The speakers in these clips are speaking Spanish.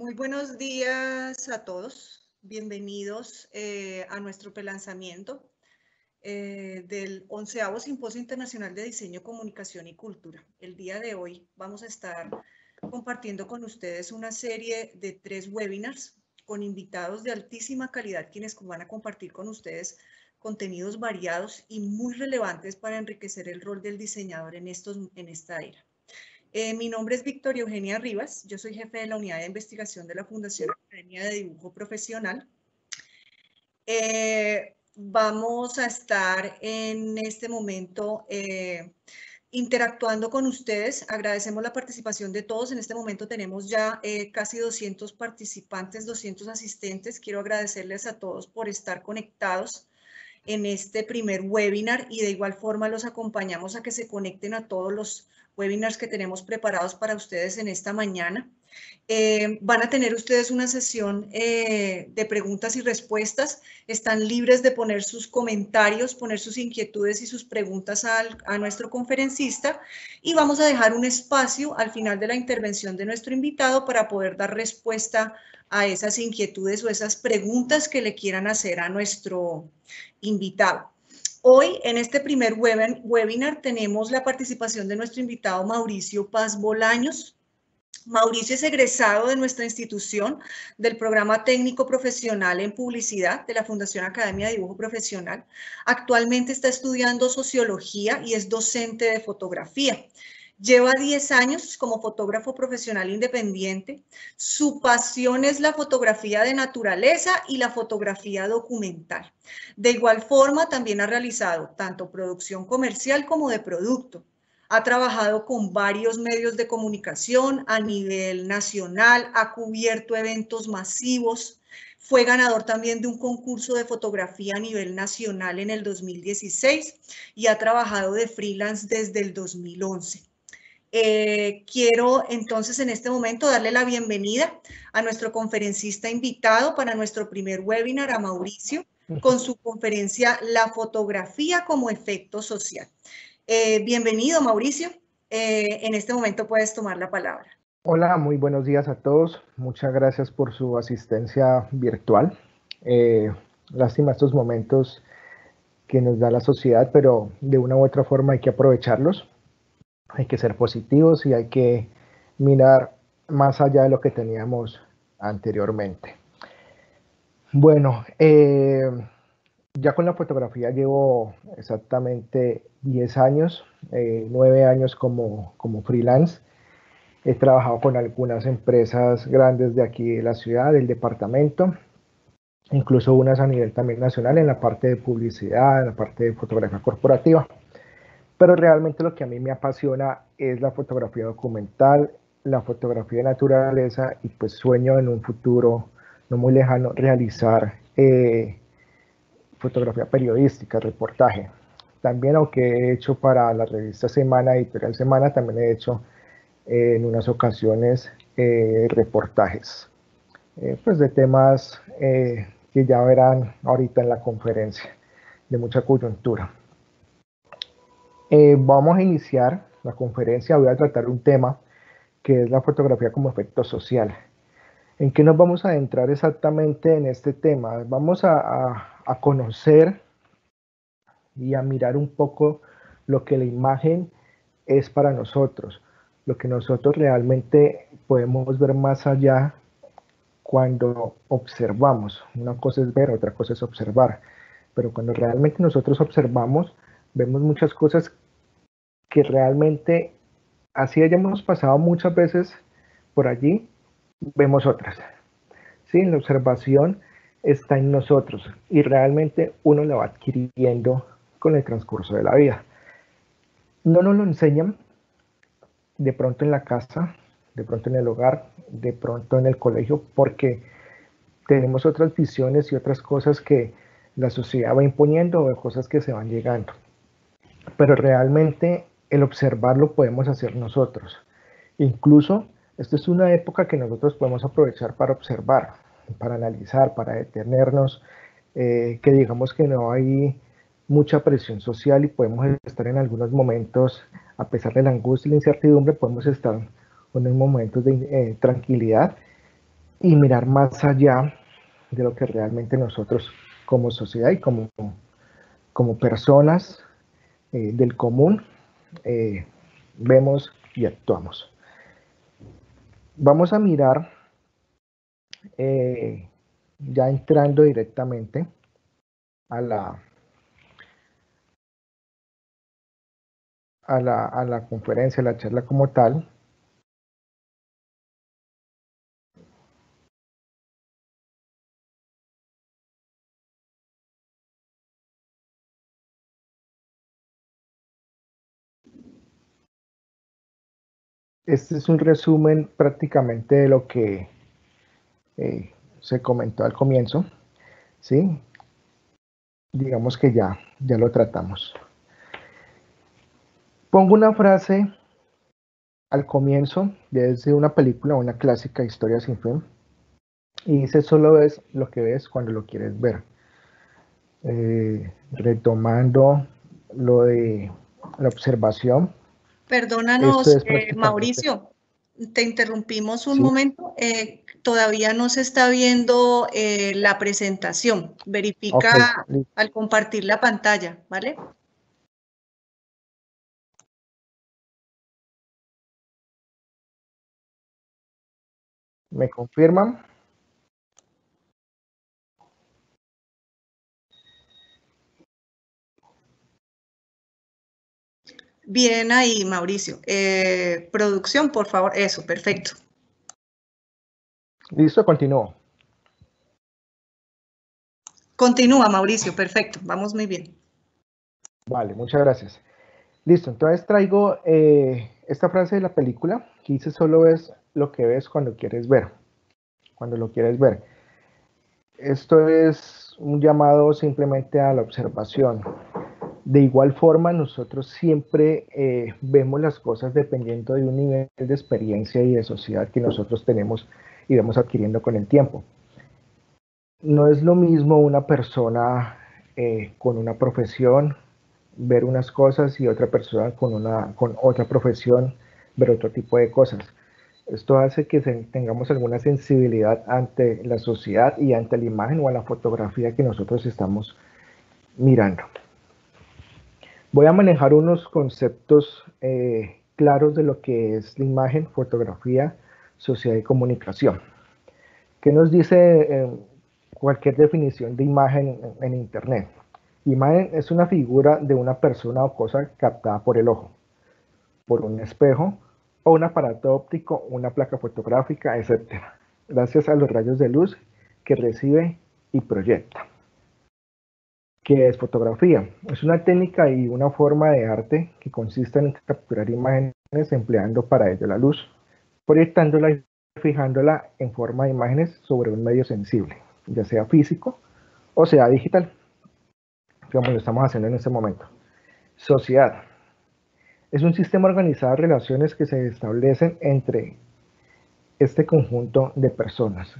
Muy buenos días a todos. Bienvenidos a nuestro prelanzamiento del 11º Simposio Internacional de Diseño, Comunicación y Cultura. El día de hoy vamos a estar compartiendo con ustedes una serie de 3 webinars con invitados de altísima calidad, quienes van a compartir con ustedes contenidos variados y muy relevantes para enriquecer el rol del diseñador en esta era. Mi nombre es Victoria Eugenia Rivas, yo soy jefe de la unidad de investigación de la Fundación Academia de Dibujo Profesional. Vamos a estar en este momento interactuando con ustedes. Agradecemos la participación de todos. En este momento tenemos ya casi 200 participantes, 200 asistentes. Quiero agradecerles a todos por estar conectados en este primer webinar y de igual forma los acompañamos a que se conecten a todos los webinars que tenemos preparados para ustedes en esta mañana. Van a tener ustedes una sesión de preguntas y respuestas. Están libres de poner sus comentarios, poner sus inquietudes y sus preguntas a nuestro conferencista y vamos a dejar un espacio al final de la intervención de nuestro invitado para poder dar respuesta a esas inquietudes o esas preguntas que le quieran hacer a nuestro invitado. Hoy, en este primer webinar, tenemos la participación de nuestro invitado Mauricio Paz Bolaños. Mauricio es egresado de nuestra institución del programa técnico profesional en publicidad de la Fundación Academia de Dibujo Profesional. Actualmente está estudiando sociología y es docente de fotografía. Lleva 10 años como fotógrafo profesional independiente. Su pasión es la fotografía de naturaleza y la fotografía documental. De igual forma, también ha realizado tanto producción comercial como de producto. Ha trabajado con varios medios de comunicación a nivel nacional, ha cubierto eventos masivos. Fue ganador también de un concurso de fotografía a nivel nacional en el 2016 y ha trabajado de freelance desde el 2011. Quiero entonces en este momento darle la bienvenida a nuestro conferencista invitado para nuestro primer webinar, a Mauricio, con su conferencia La fotografía como efecto social. Bienvenido, Mauricio. En este momento puedes tomar la palabra. Hola, muy buenos días a todos. Muchas gracias por su asistencia virtual. Lástima estos momentos que nos da la sociedad, pero de una u otra forma hay que aprovecharlos. Hay que ser positivos y hay que mirar más allá de lo que teníamos anteriormente. Bueno, ya con la fotografía llevo exactamente 10 años, 9 años como freelance. He trabajado con algunas empresas grandes de aquí de la ciudad, del departamento, incluso unas a nivel también nacional en la parte de publicidad, en la parte de fotografía corporativa. Pero realmente lo que a mí me apasiona es la fotografía documental, la fotografía de naturaleza y pues sueño en un futuro no muy lejano realizar fotografía periodística, reportaje. También, aunque he hecho para la revista Semana, Editorial Semana, también he hecho en unas ocasiones reportajes pues de temas que ya verán ahorita en la conferencia, de mucha coyuntura. Vamos a iniciar la conferencia. Voy a tratar un tema que es la fotografía como efecto social. ¿En qué nos vamos a adentrar exactamente en este tema? Vamos a conocer y a mirar un poco lo que la imagen es para nosotros, lo que nosotros realmente podemos ver más allá cuando observamos. Una cosa es ver, otra cosa es observar, pero cuando realmente nosotros observamos, vemos muchas cosas que realmente, así hayamos pasado muchas veces por allí, vemos otras. ¿Sí? La observación está en nosotros y realmente uno la va adquiriendo con el transcurso de la vida. No nos lo enseñan de pronto en la casa, de pronto en el hogar, de pronto en el colegio, porque tenemos otras visiones y otras cosas que la sociedad va imponiendo o cosas que se van llegando. Pero realmente el observarlo podemos hacer nosotros. Incluso, esto es una época que nosotros podemos aprovechar para observar, para analizar, para detenernos, que digamos que no hay mucha presión social y podemos estar en algunos momentos, a pesar de la angustia y la incertidumbre, podemos estar en unos momentos de tranquilidad y mirar más allá de lo que realmente nosotros como sociedad y como personas del común vemos y actuamos. Vamos a mirar, ya entrando directamente a la conferencia, a la charla como tal. Este es un resumen prácticamente de lo que se comentó al comienzo, ¿sí? Digamos que ya lo tratamos. Pongo una frase al comienzo desde una película, una clásica, Historia sin fin, y dice: solo ves lo que ves cuando lo quieres ver. Retomando lo de la observación, esto Perdónanos, es prácticamente, Mauricio, te interrumpimos un sí, momento. Todavía no se está viendo la presentación. ok, Verifica al compartir la pantalla, ¿vale? ¿me confirman? Bien ahí, Mauricio. Producción, por favor. Eso, perfecto. Listo, continúo. Continúa, Mauricio, perfecto. Vamos muy bien. Vale, muchas gracias. Listo, entonces traigo esta frase de la película que dice: solo ves lo que ves cuando quieres ver, cuando lo quieres ver. Esto es un llamado simplemente a la observación. De igual forma, nosotros siempre vemos las cosas dependiendo de un nivel de experiencia y de sociedad que nosotros tenemos y vamos adquiriendo con el tiempo. No es lo mismo una persona con una profesión ver unas cosas y otra persona con otra profesión ver otro tipo de cosas. Esto hace que tengamos alguna sensibilidad ante la sociedad y ante la imagen o a la fotografía que nosotros estamos mirando. Voy a manejar unos conceptos claros de lo que es la imagen, fotografía, sociedad y comunicación. ¿Qué nos dice cualquier definición de imagen en Internet? Imagen es una figura de una persona o cosa captada por el ojo, por un espejo o un aparato óptico, una placa fotográfica, etc. Gracias a los rayos de luz que recibe y proyecta. ¿Qué es fotografía? Es una técnica y una forma de arte que consiste en capturar imágenes empleando para ello la luz, proyectándola y fijándola en forma de imágenes sobre un medio sensible, ya sea físico o sea digital, como lo estamos haciendo en este momento. Sociedad. Es un sistema organizado de relaciones que se establecen entre este conjunto de personas.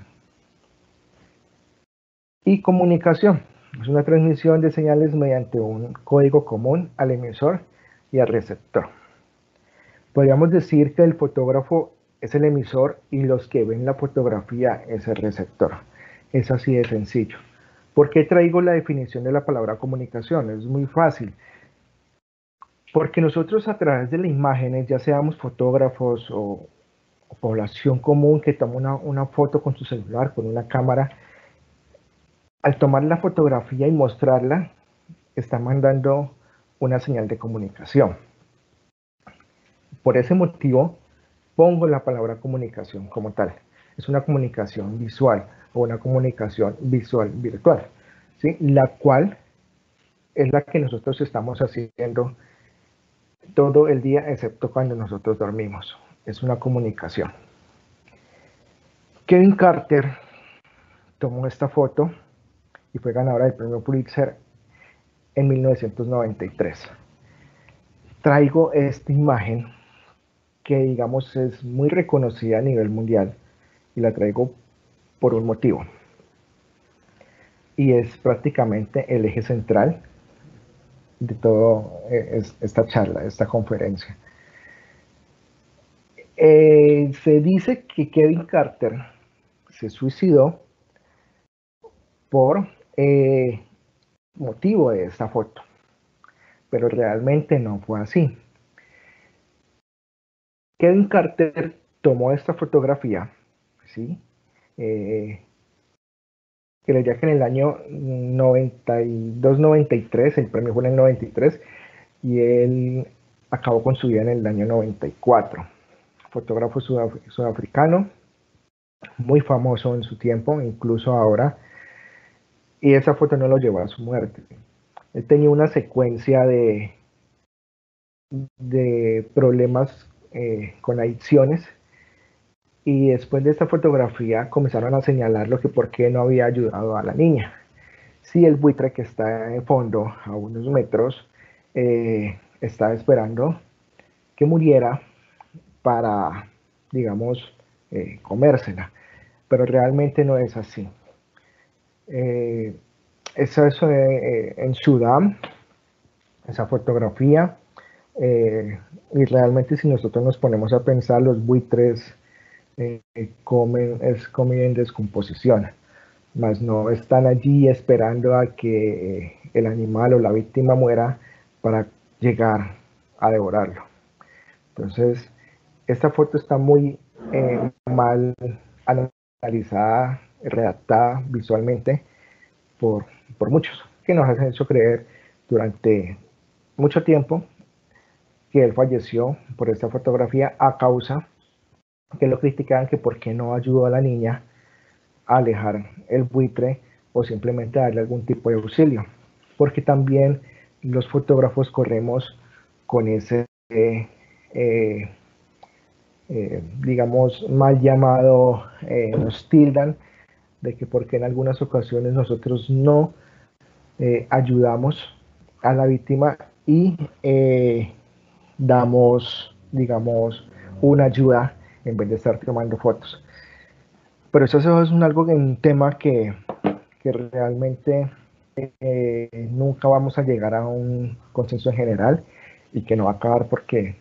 Y comunicación. Es una transmisión de señales mediante un código común al emisor y al receptor. Podríamos decir que el fotógrafo es el emisor y los que ven la fotografía es el receptor. Es así de sencillo. ¿Por qué traigo la definición de la palabra comunicación? Es muy fácil. Porque nosotros a través de las imágenes, ya seamos fotógrafos o población común que toma una foto con su celular, con una cámara, al tomar la fotografía y mostrarla, está mandando una señal de comunicación. Por ese motivo, pongo la palabra comunicación como tal. Es una comunicación visual o una comunicación visual virtual, ¿sí? La cual es la que nosotros estamos haciendo todo el día, excepto cuando nosotros dormimos. Es una comunicación. Kevin Carter tomó esta foto y fue ganadora del premio Pulitzer en 1993. Traigo esta imagen que, digamos, es muy reconocida a nivel mundial y la traigo por un motivo. Y es prácticamente el eje central de toda esta charla, esta conferencia. Se dice que Kevin Carter se suicidó por motivo de esta foto, pero realmente no fue así. Kevin Carter tomó esta fotografía, ¿sí? Creía que en el año 92-93, el premio fue en el 93, y él acabó con su vida en el año 94. Fotógrafo sudafricano, muy famoso en su tiempo, incluso ahora, y esa foto no lo llevó a su muerte. Él tenía una secuencia de problemas con adicciones, y después de esta fotografía comenzaron a señalarlo que por qué no había ayudado a la niña. Si el buitre que está en fondo a unos metros estaba esperando que muriera para, digamos, comérsela, pero realmente no es así. Eso es en Sudán, esa fotografía, y realmente si nosotros nos ponemos a pensar, los buitres comen en descomposición, mas no están allí esperando a que el animal o la víctima muera para llegar a devorarlo. Entonces, esta foto está muy mal analizada, redactada visualmente por muchos, que nos han hecho creer durante mucho tiempo que él falleció por esta fotografía a causa que lo criticaban que por qué no ayudó a la niña a alejar el buitre o simplemente darle algún tipo de auxilio, porque también los fotógrafos corremos con ese digamos mal llamado, nos tildan de que porque en algunas ocasiones nosotros no ayudamos a la víctima y damos, digamos, una ayuda en vez de estar tomando fotos. Pero eso es un tema que realmente nunca vamos a llegar a un consenso en general y que no va a acabar porque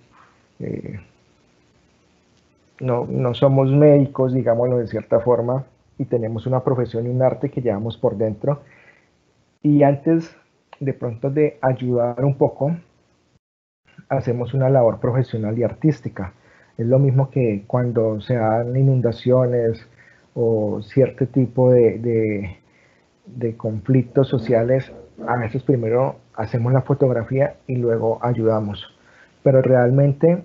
no somos médicos, digámoslo de cierta forma, y tenemos una profesión y un arte que llevamos por dentro. Y antes de pronto de ayudar un poco, hacemos una labor profesional y artística. Es lo mismo que cuando se dan inundaciones o cierto tipo de conflictos sociales, a veces primero hacemos la fotografía y luego ayudamos. Pero realmente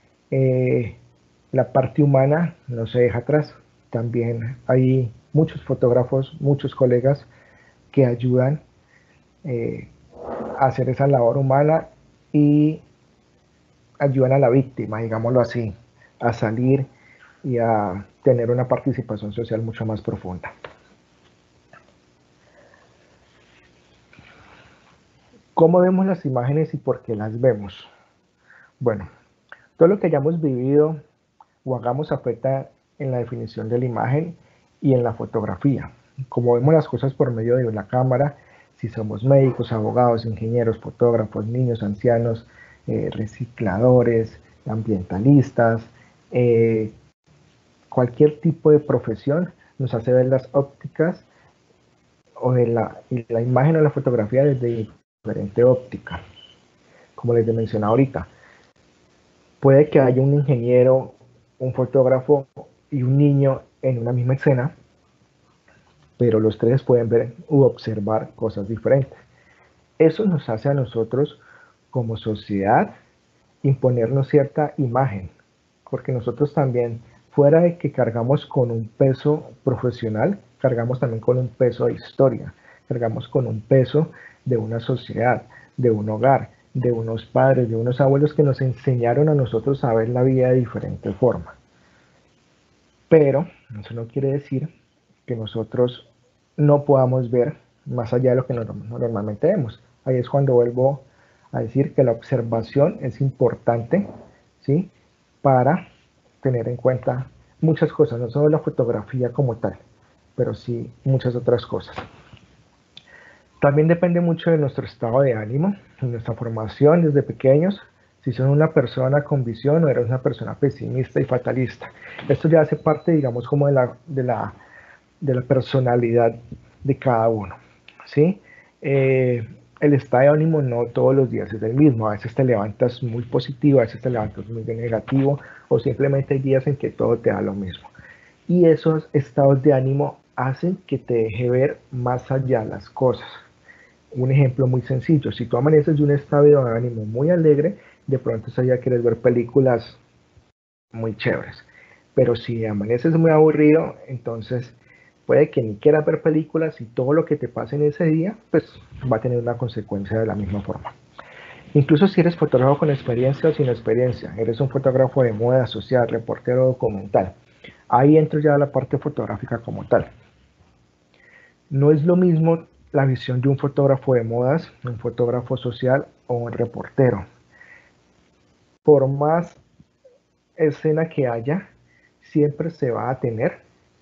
la parte humana no se deja atrás. También hay muchos fotógrafos, muchos colegas que ayudan a hacer esa labor humana y ayudan a la víctima, digámoslo así, a salir y a tener una participación social mucho más profunda. ¿Cómo vemos las imágenes y por qué las vemos? Bueno, todo lo que hayamos vivido o hagamos afecta en la definición de la imagen y en la fotografía. Como vemos las cosas por medio de la cámara, si somos médicos, abogados, ingenieros, fotógrafos, niños, ancianos, recicladores, ambientalistas, cualquier tipo de profesión nos hace ver las ópticas o de la imagen o la fotografía desde diferente óptica. Como les he mencionado ahorita, puede que haya un ingeniero, un fotógrafo y un niño en una misma escena, pero los tres pueden ver u observar cosas diferentes. Eso nos hace a nosotros como sociedad imponernos cierta imagen, porque nosotros también, fuera de que cargamos con un peso profesional, cargamos también con un peso de historia, cargamos con un peso de una sociedad, de un hogar, de unos padres, de unos abuelos que nos enseñaron a nosotros a ver la vida de diferente forma. Pero eso no quiere decir que nosotros no podamos ver más allá de lo que normalmente vemos. Ahí es cuando vuelvo a decir que la observación es importante, ¿sí? Para tener en cuenta muchas cosas, no solo la fotografía como tal, pero sí muchas otras cosas. También depende mucho de nuestro estado de ánimo, de nuestra formación desde pequeños, si son una persona con visión o eres una persona pesimista y fatalista. Esto ya hace parte, digamos, como de la de la personalidad de cada uno, ¿sí? El estado de ánimo no todos los días es el mismo, a veces te levantas muy positivo, a veces te levantas muy negativo, o simplemente hay días en que todo te da lo mismo. Y esos estados de ánimo hacen que te deje ver más allá las cosas. Un ejemplo muy sencillo, si tú amaneces de un estado de ánimo muy alegre, de pronto ese día quieres ver películas muy chéveres. Pero si amaneces muy aburrido, entonces puede que ni quieras ver películas y todo lo que te pase en ese día, pues va a tener una consecuencia de la misma forma. Incluso si eres fotógrafo con experiencia o sin experiencia, eres un fotógrafo de moda social, reportero documental, ahí entro ya a la parte fotográfica como tal. No es lo mismo la visión de un fotógrafo de modas, un fotógrafo social o un reportero. Por más escena que haya, siempre se va a tener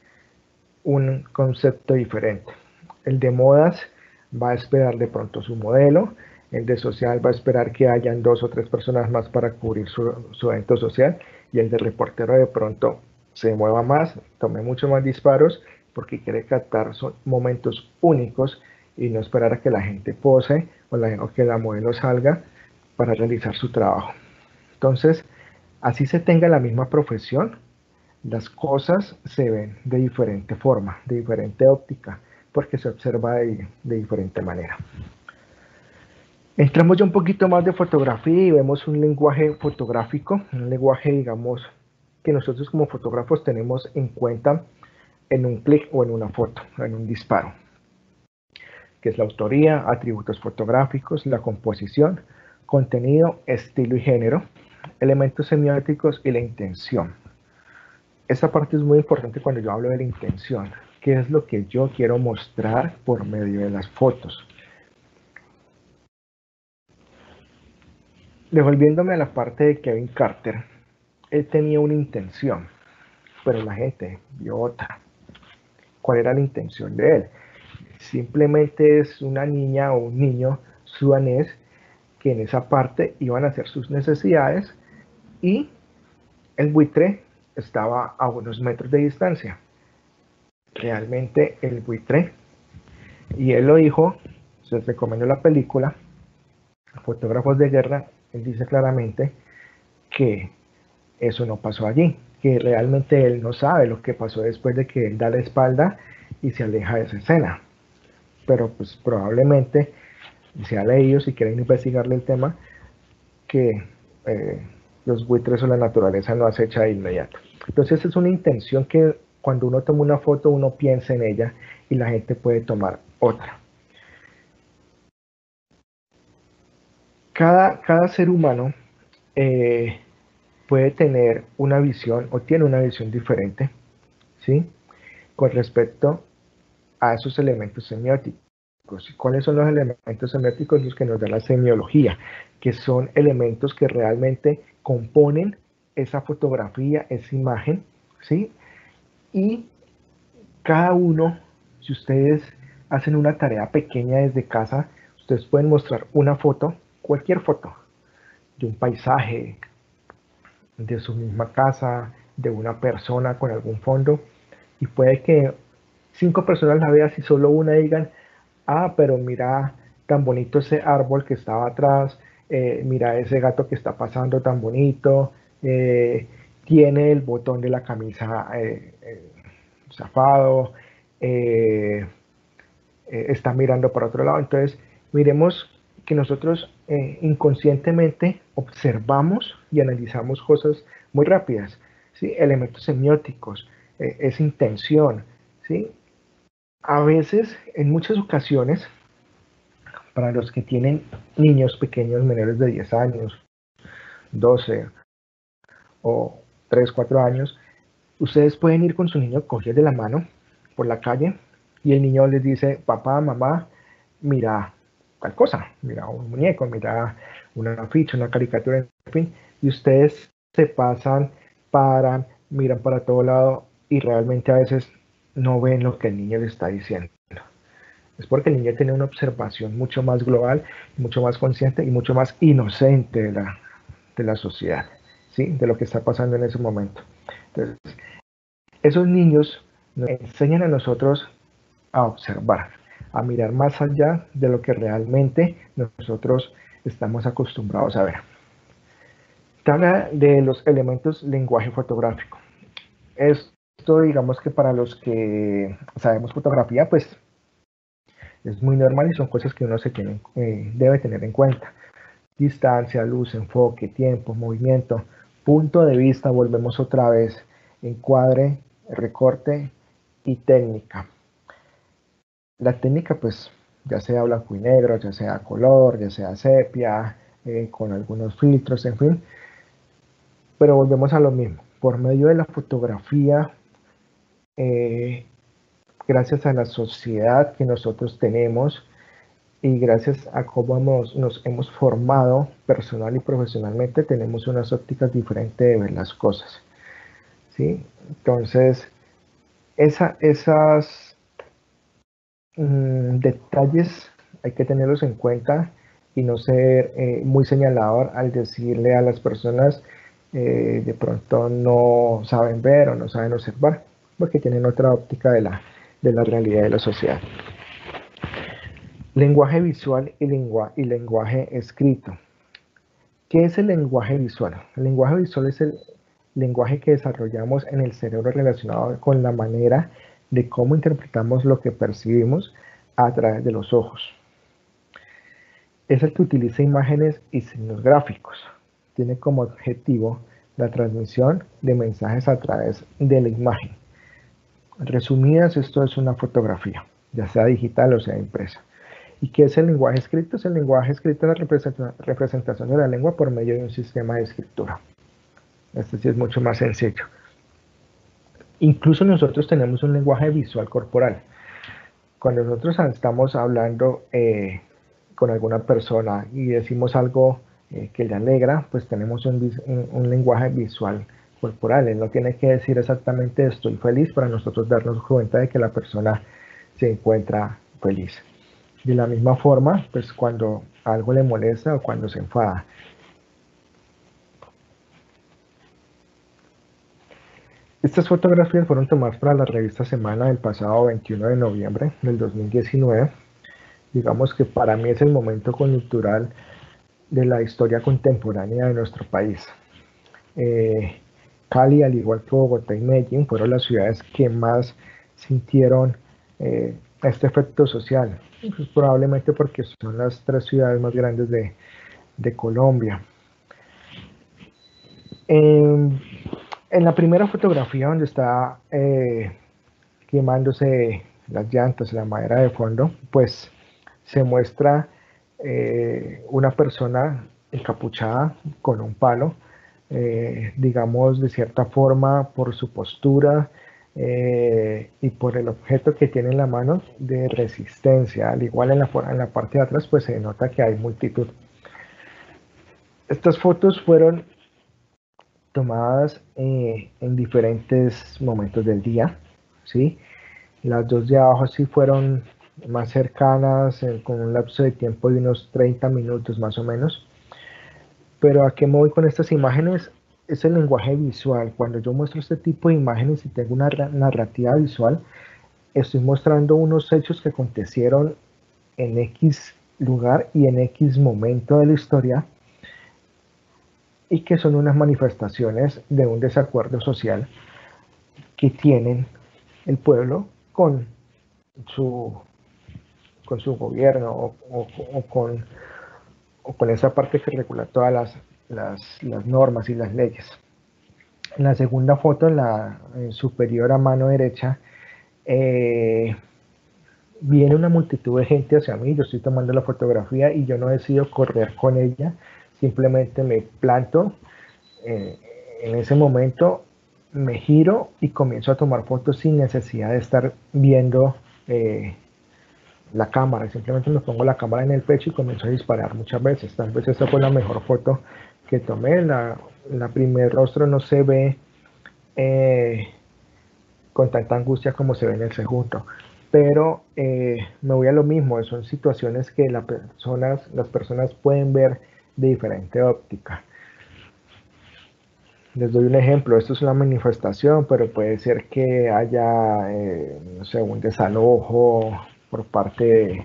un concepto diferente. El de modas va a esperar de pronto su modelo, el de social va a esperar que hayan 2 o 3 personas más para cubrir su evento social, y el de reportero de pronto se mueva más, tome mucho más disparos, porque quiere captar momentos únicos y no esperar a que la gente pose o que la modelo salga para realizar su trabajo. Entonces, así se tenga la misma profesión, las cosas se ven de diferente forma, de diferente óptica, porque se observa de diferente manera. Entramos ya un poquito más de fotografía y vemos un lenguaje fotográfico, un lenguaje, digamos, que nosotros como fotógrafos tenemos en cuenta en un clic o en una foto, en un disparo, que es la autoría, atributos fotográficos, la composición, contenido, estilo y género, elementos semióticos y la intención. Esta parte es muy importante cuando yo hablo de la intención. ¿Qué es lo que yo quiero mostrar por medio de las fotos? Devolviéndome a la parte de Kevin Carter, él tenía una intención, pero la gente vio otra. ¿Cuál era la intención de él? Simplemente es una niña o un niño sudanés que en esa parte iban a hacer sus necesidades y el buitre estaba a unos metros de distancia. Realmente el buitre, y él lo dijo, se recomendó la película, Fotógrafos de Guerra, él dice claramente que eso no pasó allí, que realmente él no sabe lo que pasó después de que él da la espalda y se aleja de esa escena. Pero pues probablemente se ha leído, si quieren investigarle el tema, que los buitres o la naturaleza no acecha de inmediato. Entonces es una intención que cuando uno toma una foto uno piensa en ella y la gente puede tomar otra. Cada ser humano puede tener una visión o tiene una visión diferente, ¿sí? Con respecto a esos elementos semióticos. ¿Cuáles son los elementos semióticos? Los que nos da la semiología, que son elementos que realmente componen esa fotografía, esa imagen, ¿sí? Y cada uno, si ustedes hacen una tarea pequeña desde casa, ustedes pueden mostrar una foto, cualquier foto, de un paisaje, de su misma casa, de una persona con algún fondo, y puede que 5 personas la vean y solo una digan, ah, pero mira tan bonito ese árbol que estaba atrás, mira ese gato que está pasando tan bonito, tiene el botón de la camisa zafado, está mirando para otro lado. Entonces, miremos que nosotros inconscientemente observamos y analizamos cosas muy rápidas, ¿sí? Elementos semióticos, es intención, ¿sí? A veces, en muchas ocasiones, para los que tienen niños pequeños menores de 10 años, 12 o 3, 4 años, ustedes pueden ir con su niño cogidos de la mano por la calle y el niño les dice, papá, mamá, mira tal cosa, mira un muñeco, mira una ficha, una caricatura, en fin, y ustedes se pasan, paran, miran para todo lado y realmente a veces no ven lo que el niño les está diciendo. Es porque el niño tiene una observación mucho más global, mucho más consciente y mucho más inocente de la sociedad, ¿sí? De lo que está pasando en ese momento. Entonces, esos niños nos enseñan a nosotros a observar, a mirar más allá de lo que realmente nosotros estamos acostumbrados a ver. Habla de los elementos lenguaje fotográfico. Esto, digamos que para los que sabemos fotografía, pues es muy normal y son cosas que uno debe tener en cuenta. Distancia, luz, enfoque, tiempo, movimiento, punto de vista, volvemos otra vez, encuadre, recorte y técnica. La técnica, pues, ya sea blanco y negro, ya sea color, ya sea sepia, con algunos filtros, en fin. Pero volvemos a lo mismo. Por medio de la fotografía, gracias a la sociedad que nosotros tenemos y gracias a cómo nos hemos formado personal y profesionalmente, tenemos unas ópticas diferentes de ver las cosas. ¿Sí? Entonces, esas detalles hay que tenerlos en cuenta y no ser muy señalador al decirle a las personas de pronto no saben ver o no saben observar, porque tienen otra óptica de la realidad de la sociedad. Lenguaje visual y lenguaje escrito. ¿Qué es el lenguaje visual? El lenguaje visual es el lenguaje que desarrollamos en el cerebro relacionado con la manera de cómo interpretamos lo que percibimos a través de los ojos. Es el que utiliza imágenes y signos gráficos. Tiene como objetivo la transmisión de mensajes a través de la imagen. Resumidas, esto es una fotografía, ya sea digital o sea impresa. ¿Y qué es el lenguaje escrito? El lenguaje escrito es la representación de la lengua por medio de un sistema de escritura. Este sí es mucho más sencillo. Incluso nosotros tenemos un lenguaje visual corporal. Cuando nosotros estamos hablando con alguna persona y decimos algo que le alegra, pues tenemos un lenguaje visual corporal. Él no tiene que decir exactamente estoy feliz para nosotros darnos cuenta de que la persona se encuentra feliz. De la misma forma, pues cuando algo le molesta o cuando se enfada. Estas fotografías fueron tomadas para la revista Semana del pasado 21 de noviembre del 2019. Digamos que para mí es el momento coyuntural de la historia contemporánea de nuestro país. Cali, al igual que Bogotá y Medellín, fueron las ciudades que más sintieron este efecto social, pues probablemente porque son las 3 ciudades más grandes de Colombia. En la primera fotografía donde está quemándose las llantas, la madera de fondo, pues se muestra una persona encapuchada con un palo, digamos de cierta forma por su postura y por el objeto que tiene en la mano de resistencia. Al igual en la parte de atrás pues se nota que hay multitud. Estas fotos fueron tomadas en diferentes momentos del día, ¿sí? Las dos de abajo sí fueron más cercanas, con un lapso de tiempo de unos 30 minutos más o menos. Pero ¿a qué me voy con estas imágenes? Es el lenguaje visual. Cuando yo muestro este tipo de imágenes y tengo una narrativa visual, estoy mostrando unos hechos que acontecieron en X lugar y en X momento de la historia y que son unas manifestaciones de un desacuerdo social que tienen el pueblo con su gobierno o con esa parte que regula todas las normas y las leyes. En la segunda foto, en la superior a mano derecha, viene una multitud de gente hacia mí, yo estoy tomando la fotografía y yo no decido correr con ella, simplemente me planto en ese momento, me giro y comienzo a tomar fotos sin necesidad de estar viendo la cámara, simplemente me pongo la cámara en el pecho y comienzo a disparar muchas veces. Tal vez esa fue la mejor foto que tomé. La primer rostro no se ve con tanta angustia como se ve en el segundo, pero me voy a lo mismo, son situaciones que las personas pueden ver de diferente óptica. Les doy un ejemplo, esto es una manifestación, pero puede ser que haya, no sé, un desalojo por parte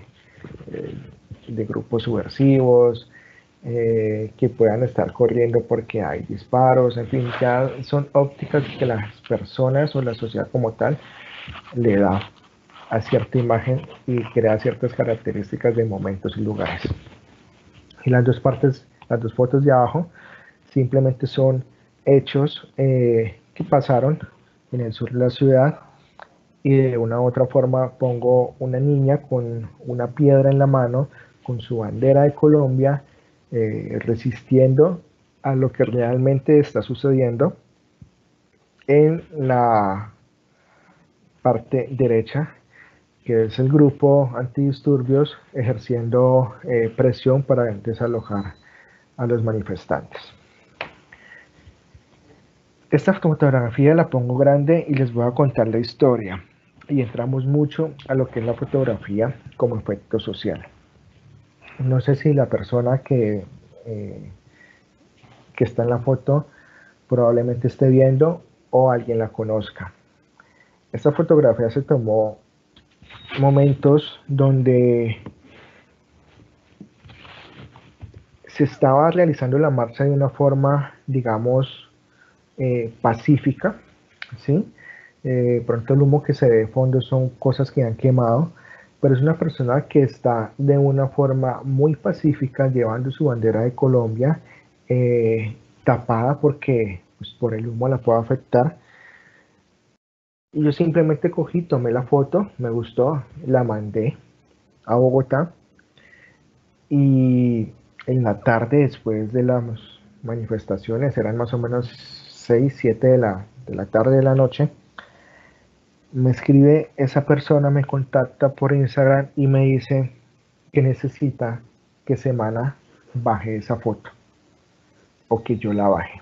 de grupos subversivos, que puedan estar corriendo porque hay disparos, en fin, ya son ópticas que las personas o la sociedad como tal le da a cierta imagen y crea ciertas características de momentos y lugares. Y las dos partes, las dos fotos de abajo, simplemente son hechos que pasaron en el sur de la ciudad, y de una u otra forma pongo una niña con una piedra en la mano, con su bandera de Colombia, resistiendo a lo que realmente está sucediendo en la parte derecha, que es el grupo antidisturbios ejerciendo presión para desalojar a los manifestantes. Esta fotografía la pongo grande y les voy a contar la historia, y entramos mucho a lo que es la fotografía como efecto social. No sé si la persona que está en la foto probablemente esté viendo o alguien la conozca. Esta fotografía se tomó momentos donde se estaba realizando la marcha de una forma, digamos, pacífica, ¿sí? Pronto el humo que se ve de fondo son cosas que han quemado, pero es una persona que está de una forma muy pacífica llevando su bandera de Colombia, tapada porque pues, por el humo la puede afectar. Y yo simplemente cogí, tomé la foto, me gustó, la mandé a Bogotá, y en la tarde después de las manifestaciones, eran más o menos 6 7 de la tarde de la noche, me escribe esa persona, me contacta por Instagram y me dice que necesita que Semana baje esa foto o que yo la baje.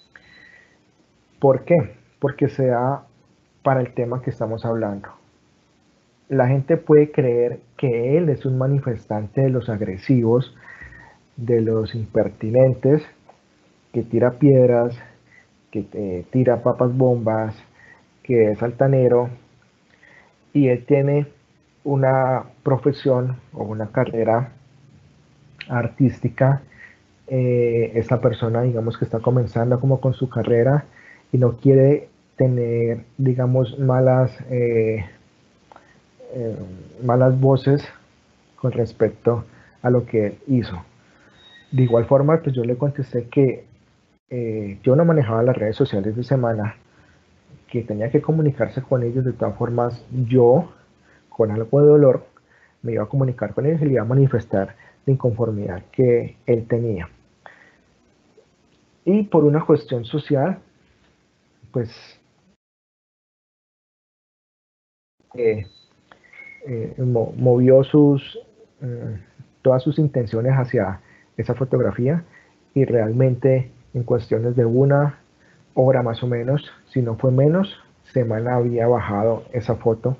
¿Por qué? Porque sea para el tema que estamos hablando. La gente puede creer que él es un manifestante de los agresivos, de los impertinentes, que tira piedras, que tira papas bombas, que es altanero, y él tiene una profesión o una carrera artística. Esta persona, digamos que está comenzando como con su carrera y no quiere tener, digamos, malas voces con respecto a lo que él hizo. De igual forma, pues yo le contesté que yo no manejaba las redes sociales de Semana, que tenía que comunicarse con ellos. De todas formas, yo, con algo de dolor, me iba a comunicar con ellos y le iba a manifestar la inconformidad que él tenía. Y por una cuestión social, pues eh, movió todas sus intenciones hacia esa fotografía, y realmente en cuestiones de una hora más o menos, si no fue menos, Semana había bajado esa foto,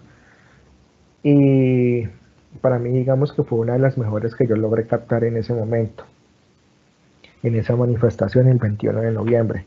y para mí digamos que fue una de las mejores que yo logré captar en ese momento, en esa manifestación el 21 de noviembre.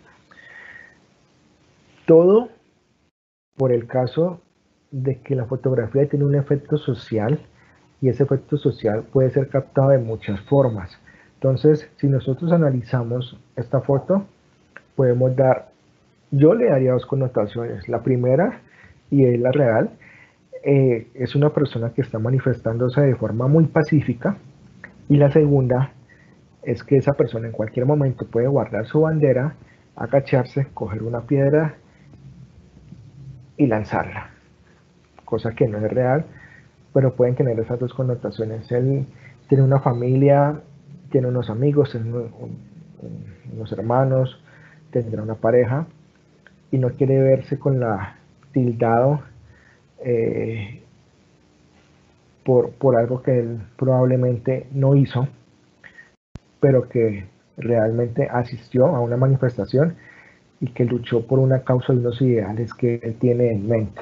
Todo por el caso de que la fotografía tiene un efecto social, y ese efecto social puede ser captado de muchas formas. Entonces, si nosotros analizamos esta foto, podemos yo le daría dos connotaciones. La primera, y es la real, es una persona que está manifestándose de forma muy pacífica, y la segunda es que esa persona en cualquier momento puede guardar su bandera, agacharse, coger una piedra y lanzarla, cosa que no es real, pero pueden tener esas dos connotaciones. Él tiene una familia, tiene unos amigos, tiene unos hermanos, tendrá una pareja, y no quiere verse con la tildado eh, por algo que él probablemente no hizo, pero que realmente asistió a una manifestación y que luchó por una causa y unos ideales que él tiene en mente.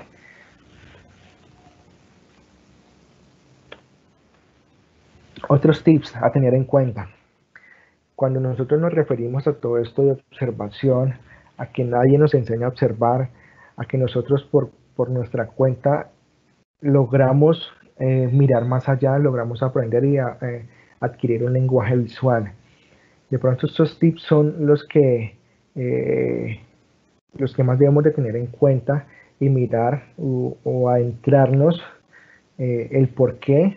Otros tips a tener en cuenta. Cuando nosotros nos referimos a todo esto de observación, a que nadie nos enseña a observar, a que nosotros por nuestra cuenta logramos mirar más allá, logramos aprender y adquirir un lenguaje visual. De pronto estos tips son los que más debemos de tener en cuenta y mirar o adentrarnos el por qué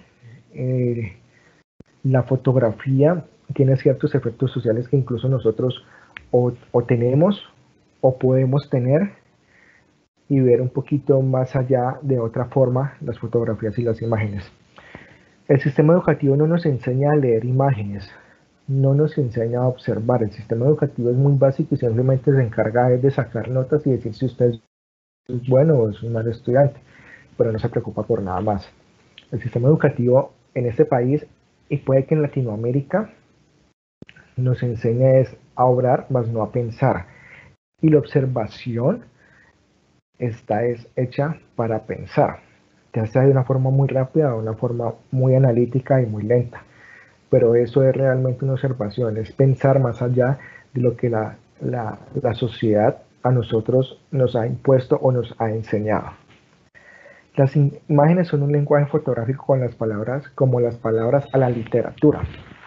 la fotografía tiene ciertos efectos sociales que incluso nosotros o tenemos o podemos tener, y ver un poquito más allá de otra forma las fotografías y las imágenes. El sistema educativo no nos enseña a leer imágenes, no nos enseña a observar. El sistema educativo es muy básico y simplemente se encarga de sacar notas y decir si usted es bueno o es un mal estudiante, pero no se preocupa por nada más. El sistema educativo en este país, y puede que en Latinoamérica, nos enseña es a obrar, más no a pensar. Y la observación está es hecha para pensar, ya sea de una forma muy rápida o de una forma muy analítica y muy lenta. Pero eso es realmente una observación, es pensar más allá de lo que la sociedad a nosotros nos ha impuesto o nos ha enseñado. Las imágenes son un lenguaje fotográfico con las palabras, como las palabras a la literatura.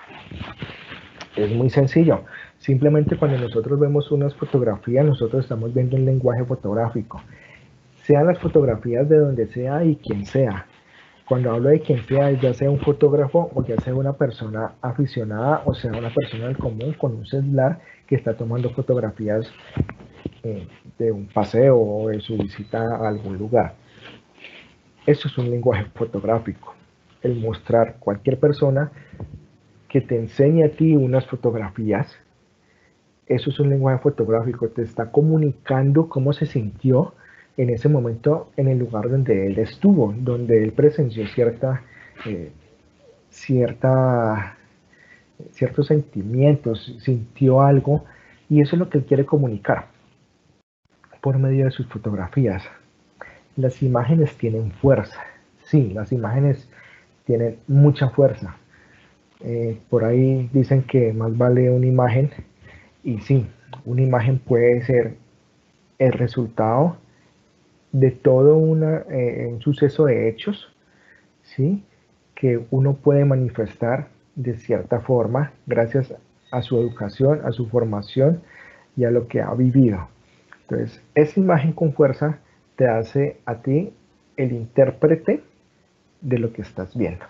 Es muy sencillo. Simplemente cuando nosotros vemos unas fotografías, nosotros estamos viendo un lenguaje fotográfico. Sean las fotografías de donde sea y quien sea. Cuando hablo de quien sea, ya sea un fotógrafo o ya sea una persona aficionada o sea una persona del común con un celular que está tomando fotografías de un paseo o de su visita a algún lugar. Eso es un lenguaje fotográfico. El mostrar cualquier persona que te enseñe a ti unas fotografías, eso es un lenguaje fotográfico. Te está comunicando cómo se sintió en ese momento en el lugar donde él estuvo, donde él presenció ciertos sentimientos, sintió algo, y eso es lo que él quiere comunicar por medio de sus fotografías. Las imágenes tienen fuerza, sí, las imágenes tienen mucha fuerza. Por ahí dicen que más vale una imagen, y sí, una imagen puede ser el resultado de todo un suceso de hechos, ¿sí? Que uno puede manifestar de cierta forma gracias a su educación, a su formación y a lo que ha vivido. Entonces, esa imagen con fuerza te hace a ti el intérprete de lo que estás viendo.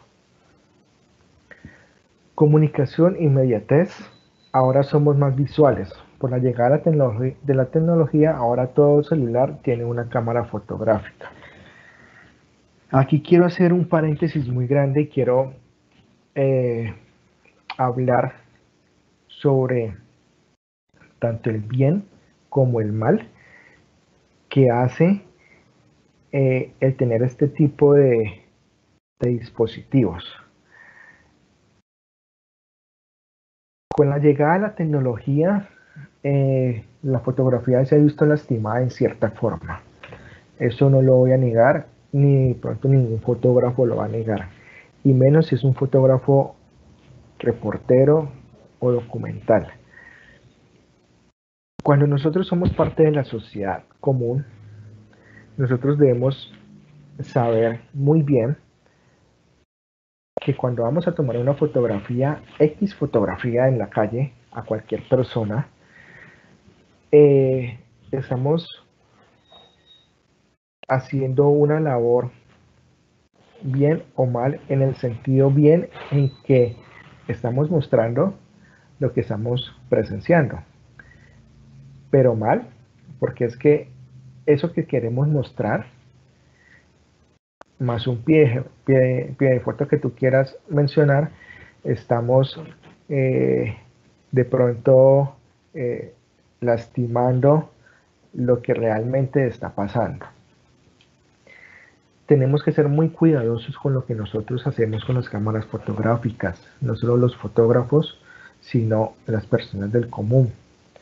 Comunicación, inmediatez. Ahora somos más visuales. Por la llegada de la tecnología, ahora todo celular tiene una cámara fotográfica. Aquí quiero hacer un paréntesis muy grande y quiero hablar sobre tanto el bien como el mal que hace el tener este tipo de dispositivos. Con la llegada de la tecnología, la fotografía se ha visto lastimada en cierta forma. Eso no lo voy a negar, ni pronto ningún fotógrafo lo va a negar. Y menos si es un fotógrafo reportero o documental. Cuando nosotros somos parte de la sociedad común, nosotros debemos saber muy bien que cuando vamos a tomar una fotografía, X fotografía en la calle, a cualquier persona, estamos haciendo una labor bien o mal, en el sentido bien en que estamos mostrando lo que estamos presenciando, pero mal, porque es que eso que queremos mostrar, más un pie de foto que tú quieras mencionar, estamos de pronto lastimando lo que realmente está pasando. Tenemos que ser muy cuidadosos con lo que nosotros hacemos con las cámaras fotográficas, no solo los fotógrafos, sino las personas del común.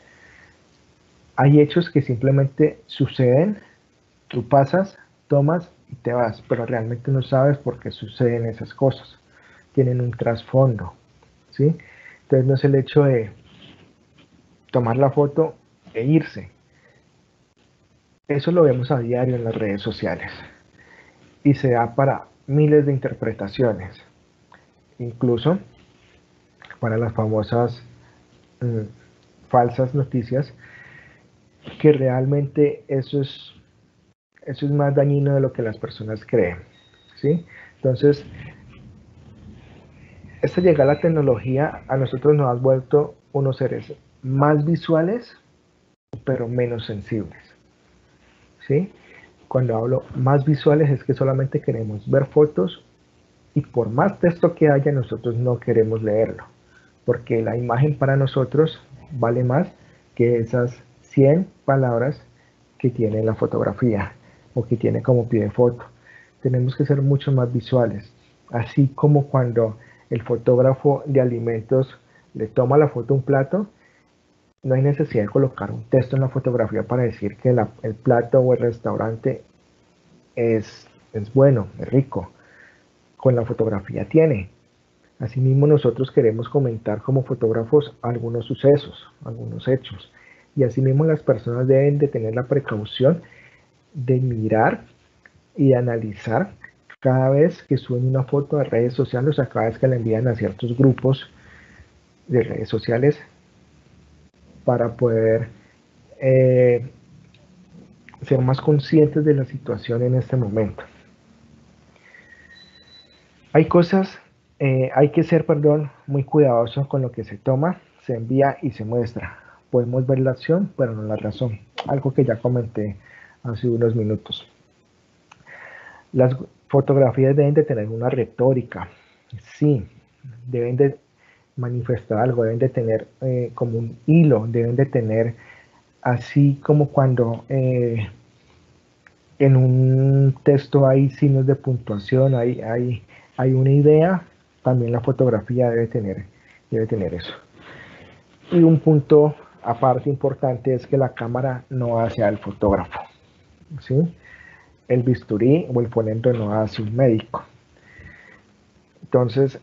Hay hechos que simplemente suceden, tú pasas, tomas y te vas, pero realmente no sabes por qué suceden esas cosas. Tienen un trasfondo, ¿sí? Entonces no es el hecho de tomar la foto e irse, Eso lo vemos a diario en las redes sociales y se da para miles de interpretaciones, incluso para las famosas falsas noticias, que realmente eso es más dañino de lo que las personas creen, ¿sí? Entonces, esta llegada a la tecnología a nosotros nos ha vuelto unos seres más visuales, pero menos sensibles, ¿sí? Cuando hablo más visuales es que solamente queremos ver fotos y por más texto que haya, nosotros no queremos leerlo, porque la imagen para nosotros vale más que esas 100 palabras que tiene la fotografía o que tiene como pie de foto. Tenemos que ser mucho más visuales, así como cuando el fotógrafo de alimentos le toma la foto a un plato, no hay necesidad de colocar un texto en la fotografía para decir que el plato o el restaurante es bueno, es rico. Con la fotografía tiene. Asimismo, nosotros queremos comentar como fotógrafos algunos sucesos, algunos hechos. Y asimismo, las personas deben de tener la precaución de mirar y de analizar cada vez que suben una foto a redes sociales, o sea, cada vez que la envían a ciertos grupos de redes sociales para poder ser más conscientes de la situación en este momento. Hay que ser, perdón, muy cuidadosos con lo que se toma, se envía y se muestra. Podemos ver la acción, pero no la razón. Algo que ya comenté hace unos minutos. Las fotografías deben de tener una retórica. Sí, deben de manifestar algo, deben de tener como un hilo, deben de tener, así como cuando en un texto hay signos de puntuación, hay una idea, también la fotografía debe tener eso. Y un punto aparte importante es que la cámara no hace al fotógrafo, ¿sí? El bisturí o el fonendo no hace un médico. Entonces,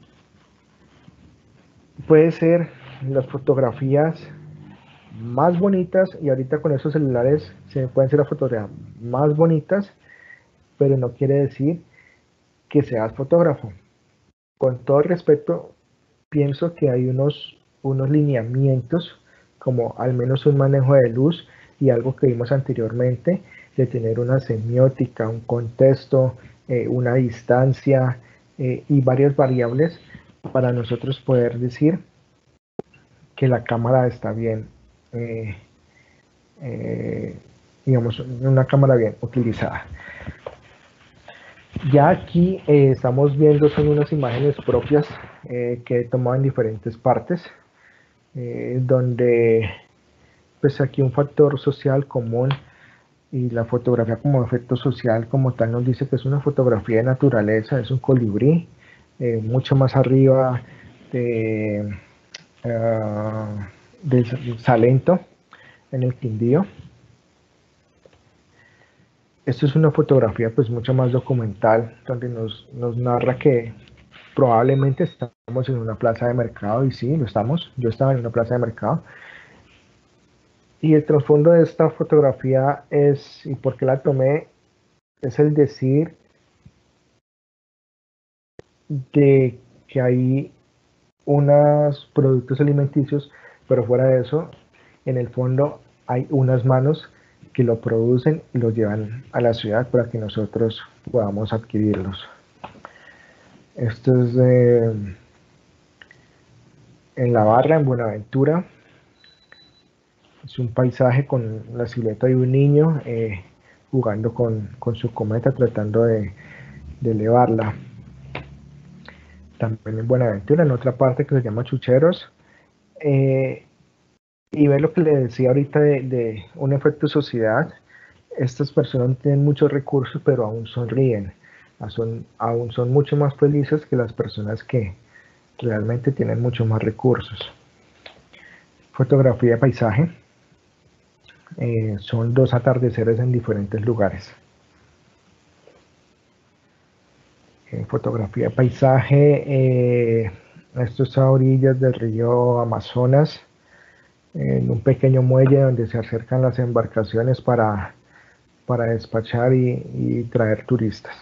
puede ser las fotografías más bonitas, y ahorita con esos celulares se pueden hacer las fotografías más bonitas, pero no quiere decir que seas fotógrafo. Con todo respeto, pienso que hay unos lineamientos, como al menos un manejo de luz y algo que vimos anteriormente, de tener una semiótica, un contexto, una distancia y varias variables para nosotros poder decir que la cámara está bien, digamos, una cámara bien utilizada. Ya aquí estamos viendo, son unas imágenes propias que he tomado en diferentes partes, donde pues aquí un factor social común y la fotografía como efecto social como tal nos dice que es una fotografía de naturaleza, es un colibrí, mucho más arriba de Salento, en el Quindío. Esto es una fotografía pues mucho más documental, donde nos narra que probablemente estamos en una plaza de mercado, y sí, lo estamos. Yo estaba en una plaza de mercado. Y el trasfondo de esta fotografía es, y por qué la tomé, es el decir de que hay unos productos alimenticios, pero fuera de eso, en el fondo hay unas manos que lo producen y lo llevan a la ciudad para que nosotros podamos adquirirlos. Esto es en La Barra, en Buenaventura. Es un paisaje con la silueta de un niño jugando con su cometa, tratando de elevarla. También en Buenaventura, en otra parte que se llama Chucheros. Y ver lo que le decía ahorita de un efecto sociedad. Estas personas tienen muchos recursos, pero aún sonríen. Aún son mucho más felices que las personas que realmente tienen mucho más recursos. Fotografía de paisaje. Son dos atardeceres en diferentes lugares. Fotografía de paisaje. Esto es a orillas del río Amazonas, en un pequeño muelle donde se acercan las embarcaciones para para despachar y traer turistas.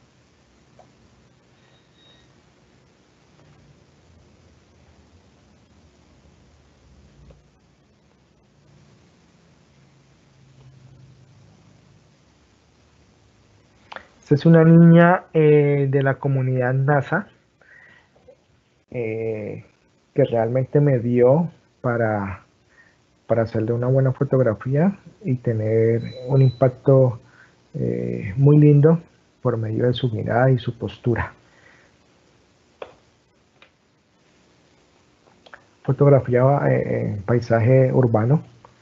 Esta es una niña de la comunidad NASA que realmente me dio para hacerle una buena fotografía y tener un impacto muy lindo por medio de su mirada y su postura. Fotografía paisaje urbano.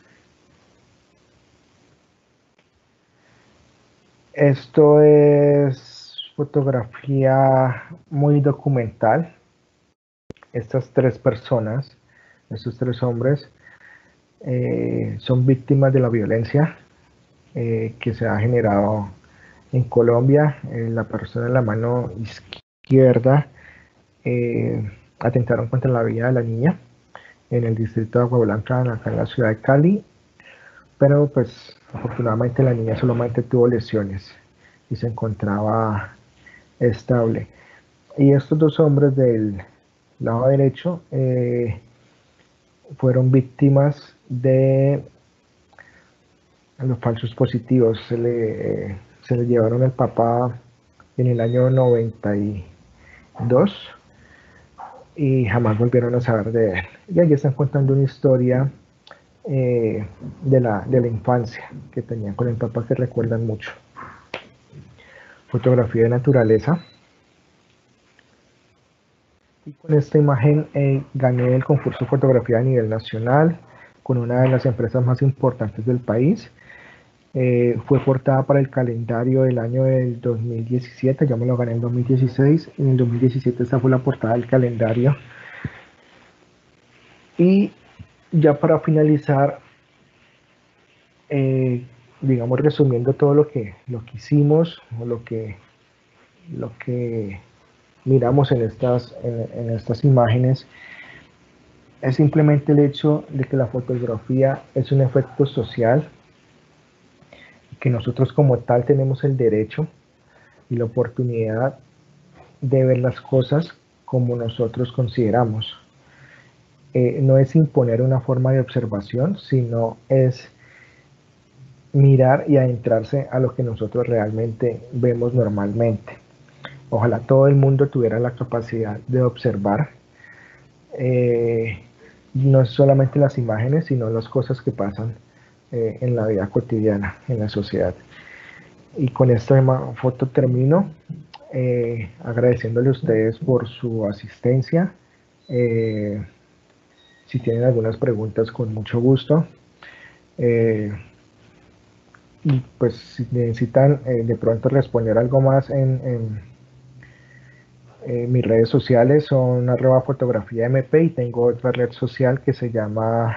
Esto es fotografía muy documental. Estas tres personas, estos tres hombres, son víctimas de la violencia que se ha generado en Colombia. La persona en la mano izquierda atentaron contra la vida de la niña en el distrito de Agua Blanca, acá en la ciudad de Cali, pero pues afortunadamente la niña solamente tuvo lesiones y se encontraba estable. Y estos dos hombres del lado derecho fueron víctimas de los falsos positivos. Se le llevaron al papá en el año 92 y jamás volvieron a saber de él. Y allí están contando una historia de la infancia que tenían con el papá, que recuerdan mucho. Fotografía de naturaleza. Y con esta imagen gané el concurso de fotografía a nivel nacional con una de las empresas más importantes del país. Fue portada para el calendario del año del 2017, ya me lo gané en 2016, en el 2017 esta fue la portada del calendario. Y ya para finalizar, digamos resumiendo todo lo que hicimos, o lo que miramos en estas imágenes, es simplemente el hecho de que la fotografía es un efecto social, que nosotros como tal tenemos el derecho y la oportunidad de ver las cosas como nosotros consideramos. No es imponer una forma de observación, sino es mirar y adentrarse a lo que nosotros realmente vemos normalmente. Ojalá todo el mundo tuviera la capacidad de observar no solamente las imágenes, sino las cosas que pasan en la vida cotidiana, en la sociedad. Y con esta foto termino agradeciéndole a ustedes por su asistencia. Si tienen algunas preguntas, con mucho gusto. Y pues si necesitan de pronto responder algo más en mis redes sociales, son @fotografiamp, y tengo otra red social que se llama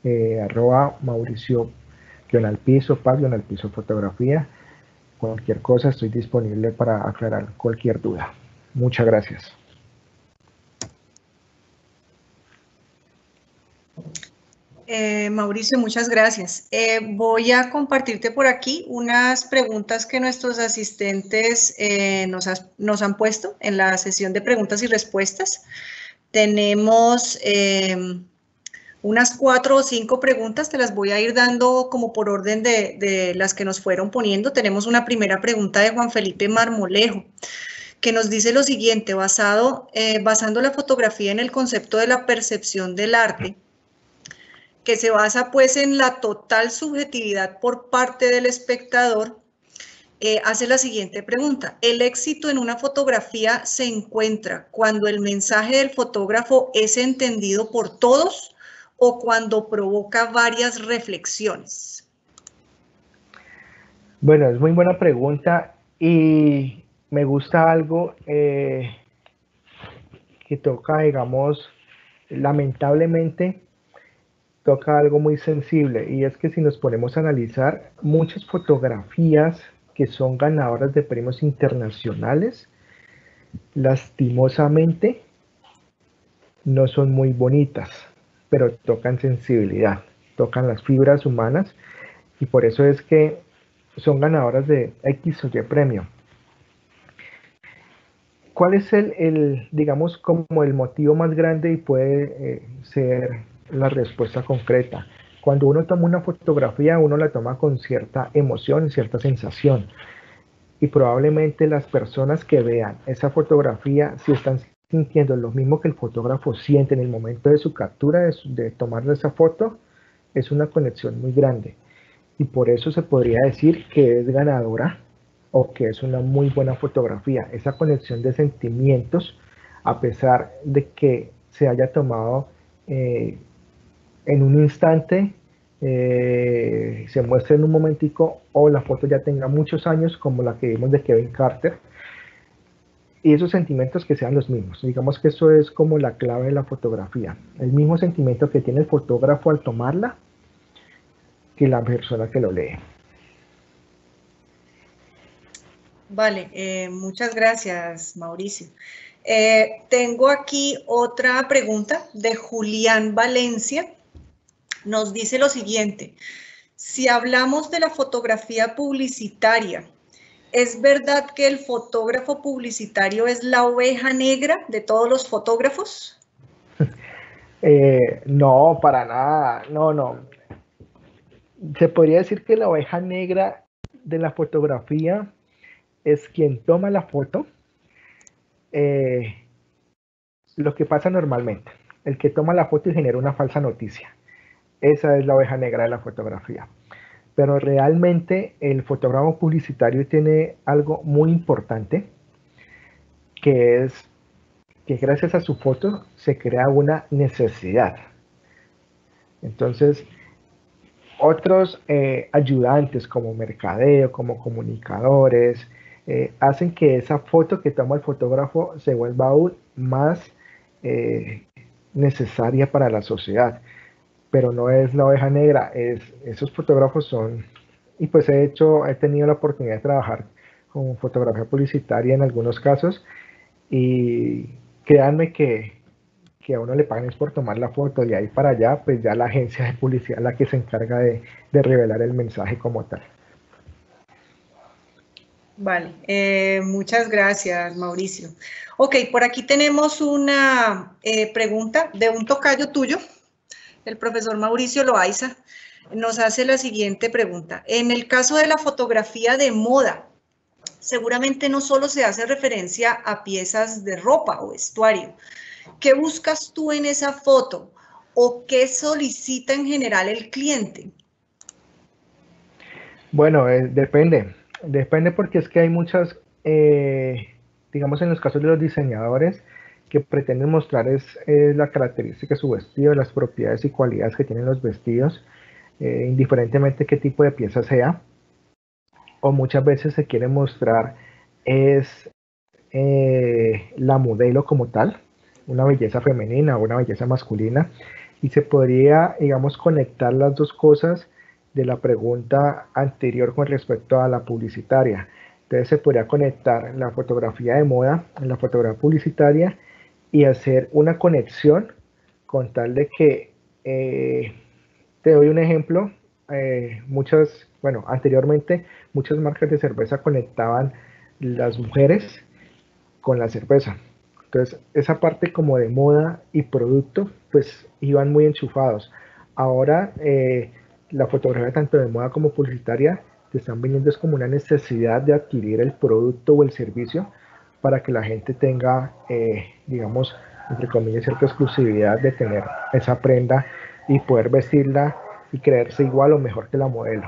@Mauricio_Paz_ fotografía. Cualquier cosa, estoy disponible para aclarar cualquier duda. Muchas gracias. Mauricio, muchas gracias. Voy a compartirte por aquí unas preguntas que nuestros asistentes nos han puesto en la sesión de preguntas y respuestas. Tenemos unas 4 o 5 preguntas, te las voy a ir dando como por orden de las que nos fueron poniendo. Tenemos una primera pregunta de Juan Felipe Marmolejo, que nos dice lo siguiente: basando la fotografía en el concepto de la percepción del arte, que se basa pues en la total subjetividad por parte del espectador, hace la siguiente pregunta: ¿el éxito en una fotografía se encuentra cuando el mensaje del fotógrafo es entendido por todos o cuando provoca varias reflexiones? Bueno, es muy buena pregunta y me gusta algo que toca, digamos, lamentablemente, toca algo muy sensible, y es que si nos ponemos a analizar muchas fotografías que son ganadoras de premios internacionales, lastimosamente no son muy bonitas, pero tocan sensibilidad, tocan las fibras humanas, y por eso es que son ganadoras de X o Y premio. ¿Cuál es digamos, como el motivo más grande y puede ser la respuesta concreta? Cuando uno toma una fotografía, uno la toma con cierta emoción, cierta sensación. Y probablemente las personas que vean esa fotografía, si están sintiendo lo mismo que el fotógrafo siente en el momento de su captura, de tomarle esa foto, es una conexión muy grande. Y por eso se podría decir que es ganadora o que es una muy buena fotografía. Esa conexión de sentimientos, a pesar de que se haya tomado en un instante, se muestre en un momentico, o la foto ya tenga muchos años, como la que vimos de Kevin Carter, y esos sentimientos que sean los mismos. Digamos que eso es como la clave de la fotografía. El mismo sentimiento que tiene el fotógrafo al tomarla que la persona que lo lee. Vale, muchas gracias, Mauricio. Tengo aquí otra pregunta de Julián Valencia. Nos dice lo siguiente: si hablamos de la fotografía publicitaria, ¿es verdad que el fotógrafo publicitario es la oveja negra de todos los fotógrafos? No, para nada, no. Se podría decir que la oveja negra de la fotografía es quien toma la foto, lo que pasa normalmente, el que toma la foto y genera una falsa noticia. Esa es la oveja negra de la fotografía. Pero realmente el fotógrafo publicitario tiene algo muy importante, que es que gracias a su foto se crea una necesidad. Entonces, otros ayudantes como mercadeo, como comunicadores, hacen que esa foto que toma el fotógrafo se vuelva aún más eh, necesaria para la sociedad. Pero no es la oveja negra, esos fotógrafos son, y pues he tenido la oportunidad de trabajar con fotografía publicitaria en algunos casos, y créanme que a uno le pagan es por tomar la foto, de ahí para allá, pues ya la agencia de publicidad es la que se encarga de revelar el mensaje como tal. Vale, muchas gracias, Mauricio. Ok, por aquí tenemos una pregunta de un tocayo tuyo, el profesor Mauricio Loaiza. Nos hace la siguiente pregunta: en el caso de la fotografía de moda, seguramente no solo se hace referencia a piezas de ropa o vestuario. ¿Qué buscas tú en esa foto o qué solicita en general el cliente? Bueno, depende porque es que hay muchas, digamos en los casos de los diseñadores, que pretenden mostrar la característica de su vestido, las propiedades y cualidades que tienen los vestidos, indiferentemente qué tipo de pieza sea, o muchas veces se quiere mostrar es la modelo como tal, una belleza femenina o una belleza masculina, y se podría, digamos, conectar las dos cosas de la pregunta anterior con respecto a la publicitaria. Entonces se podría conectar la fotografía de moda, la fotografía publicitaria, y hacer una conexión con tal de que, te doy un ejemplo, anteriormente muchas marcas de cerveza conectaban las mujeres con la cerveza. Entonces, esa parte como de moda y producto, pues iban muy enchufados. Ahora, la fotografía tanto de moda como publicitaria te están viniendo es como una necesidad de adquirir el producto o el servicio para que la gente tenga, digamos, entre comillas, cierta exclusividad de tener esa prenda y poder vestirla y creerse igual o mejor que la modelo.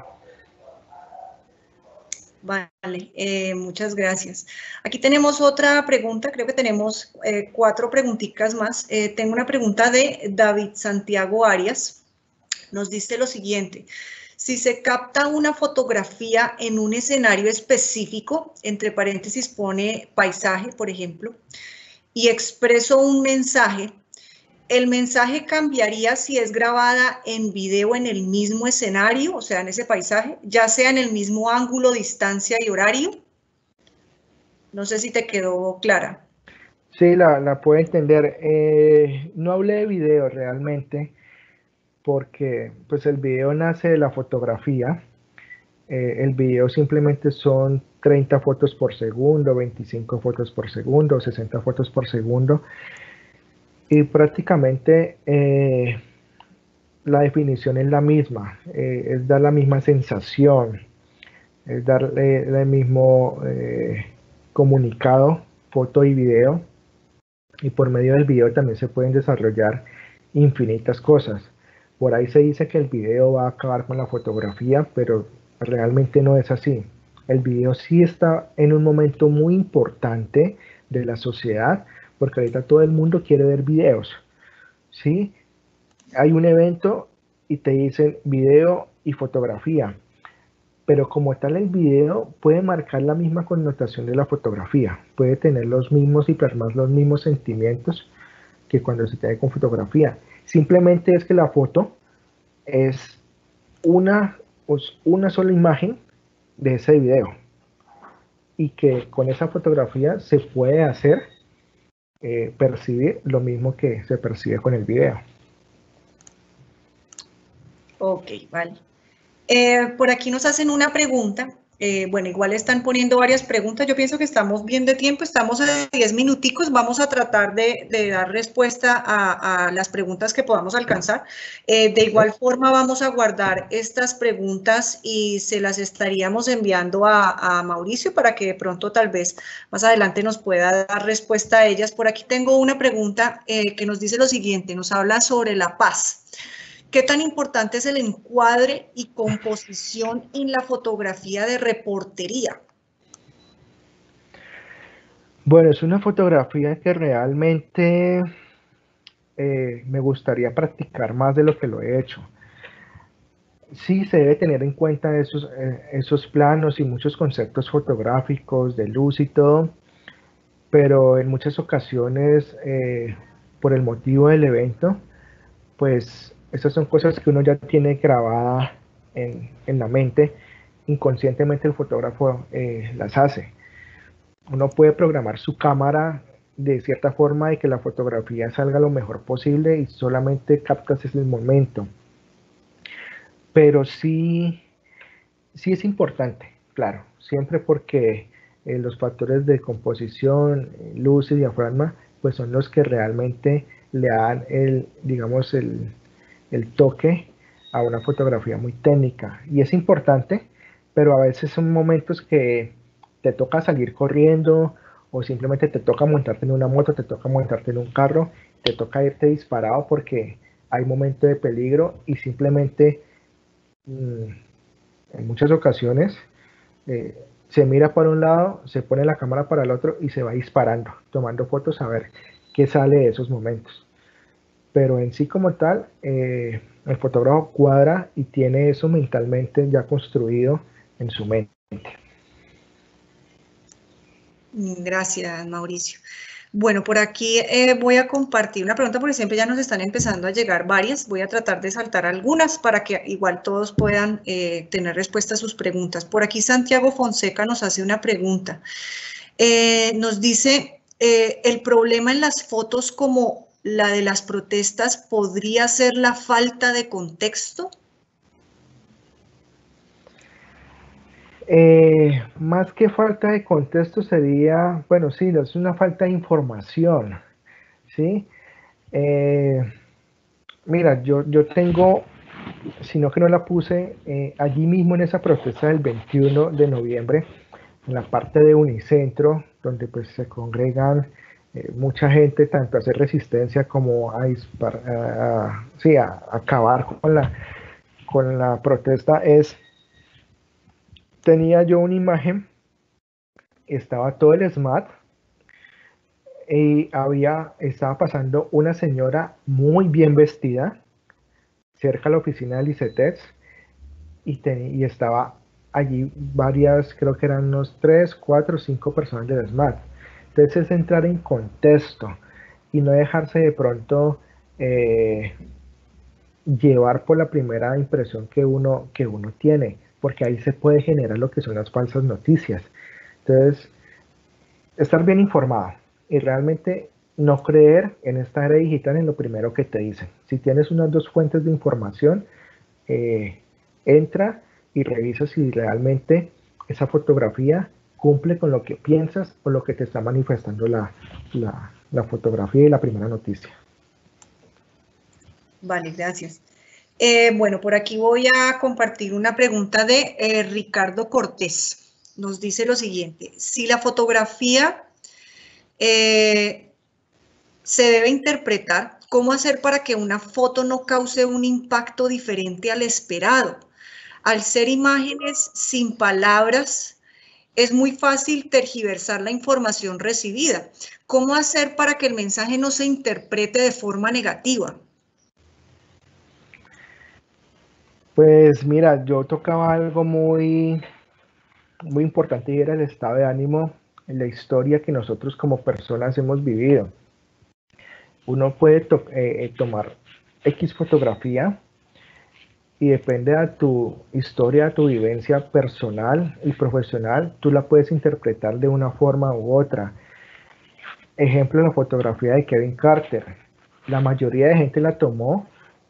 Vale, muchas gracias. Aquí tenemos otra pregunta, creo que tenemos 4 preguntitas más. Tengo una pregunta de David Santiago Arias. Nos dice lo siguiente: si se capta una fotografía en un escenario específico, entre paréntesis pone paisaje, por ejemplo, y expreso un mensaje, ¿el mensaje cambiaría si es grabada en video en el mismo escenario, o sea, en ese paisaje, ya sea en el mismo ángulo, distancia y horario? No sé si te quedó clara. Sí, la puedo entender. No hablé de video realmente porque pues el video nace de la fotografía El video simplemente son 30 fotos por segundo, 25 fotos por segundo, 60 fotos por segundo. Y prácticamente la definición es la misma, es dar la misma sensación, es darle el mismo comunicado, foto y video. Y por medio del video también se pueden desarrollar infinitas cosas. Por ahí se dice que el video va a acabar con la fotografía, pero realmente no es así. El video sí está en un momento muy importante de la sociedad, porque ahorita todo el mundo quiere ver videos, ¿sí? Hay un evento y te dicen video y fotografía, pero como tal el video puede marcar la misma connotación de la fotografía, puede tener los mismos y plasmar los mismos sentimientos que cuando se tiene con fotografía. Simplemente es que la foto es una sola imagen de ese video y que con esa fotografía se puede hacer percibir lo mismo que se percibe con el video. Ok, vale. Por aquí nos hacen una pregunta. Bueno, igual están poniendo varias preguntas. Yo pienso que estamos bien de tiempo, estamos a 10 minuticos. Vamos a tratar de dar respuesta a las preguntas que podamos alcanzar. De igual forma, vamos a guardar estas preguntas y se las estaríamos enviando a Mauricio para que de pronto tal vez más adelante nos pueda dar respuesta a ellas. Por aquí tengo una pregunta que nos dice lo siguiente, nos habla sobre la paz. ¿Qué tan importante es el encuadre y composición en la fotografía de reportería? Bueno, es una fotografía que realmente me gustaría practicar más de lo que lo he hecho. Sí se debe tener en cuenta esos planos y muchos conceptos fotográficos de luz y todo, pero en muchas ocasiones, por el motivo del evento, pues esas son cosas que uno ya tiene grabada en la mente, inconscientemente el fotógrafo las hace. Uno puede programar su cámara de cierta forma y que la fotografía salga lo mejor posible y solamente captas ese momento. Pero sí es importante, claro, siempre porque los factores de composición, luz y diafragma, pues son los que realmente le dan digamos, el toque a una fotografía muy técnica. Y es importante, pero a veces son momentos que te toca salir corriendo o simplemente te toca montarte en una moto, te toca montarte en un carro, te toca irte disparado porque hay momentos de peligro y simplemente en muchas ocasiones se mira para un lado, se pone la cámara para el otro y se va disparando, tomando fotos a ver qué sale de esos momentos. Pero en sí como tal, el fotógrafo cuadra y tiene eso mentalmente ya construido en su mente. Gracias, Mauricio. Bueno, por aquí voy a compartir una pregunta porque siempre ya nos están empezando a llegar varias. Voy a tratar de saltar algunas para que igual todos puedan tener respuesta a sus preguntas. Por aquí Santiago Fonseca nos hace una pregunta. Nos dice, ¿el problema en las fotos como la de las protestas podría ser la falta de contexto? Más que falta de contexto sería, bueno, sí, es una falta de información, ¿sí? Mira, yo tengo, sino que no la puse, allí mismo en esa protesta del 21 de noviembre, en la parte de Unicentro, donde pues se congregan mucha gente, tanto a hacer resistencia como a acabar con la protesta, tenía yo una imagen, estaba todo el SMAT y estaba pasando una señora muy bien vestida cerca a la oficina del ICETEX y estaba allí varias, creo que eran unos 3, 4, 5 personas del SMAT. Entonces es entrar en contexto y no dejarse de pronto llevar por la primera impresión que uno tiene, porque ahí se puede generar lo que son las falsas noticias. Entonces, estar bien informado y realmente no creer en esta era digital en lo primero que te dicen. Si tienes unas dos fuentes de información, entra y revisas si realmente esa fotografía cumple con lo que piensas o lo que te está manifestando la fotografía y la primera noticia. Vale, gracias. Bueno, por aquí voy a compartir una pregunta de Ricardo Cortés. Nos dice lo siguiente: si la fotografía se debe interpretar, ¿cómo hacer para que una foto no cause un impacto diferente al esperado? Al ser imágenes sin palabras, es muy fácil tergiversar la información recibida. ¿Cómo hacer para que el mensaje no se interprete de forma negativa? Pues mira, yo tocaba algo muy importante y era el estado de ánimo en la historia que nosotros como personas hemos vivido. Uno puede tomar X fotografía y depende de tu historia, tu vivencia personal y profesional, tú la puedes interpretar de una forma u otra. Ejemplo, la fotografía de Kevin Carter. La mayoría de gente la tomó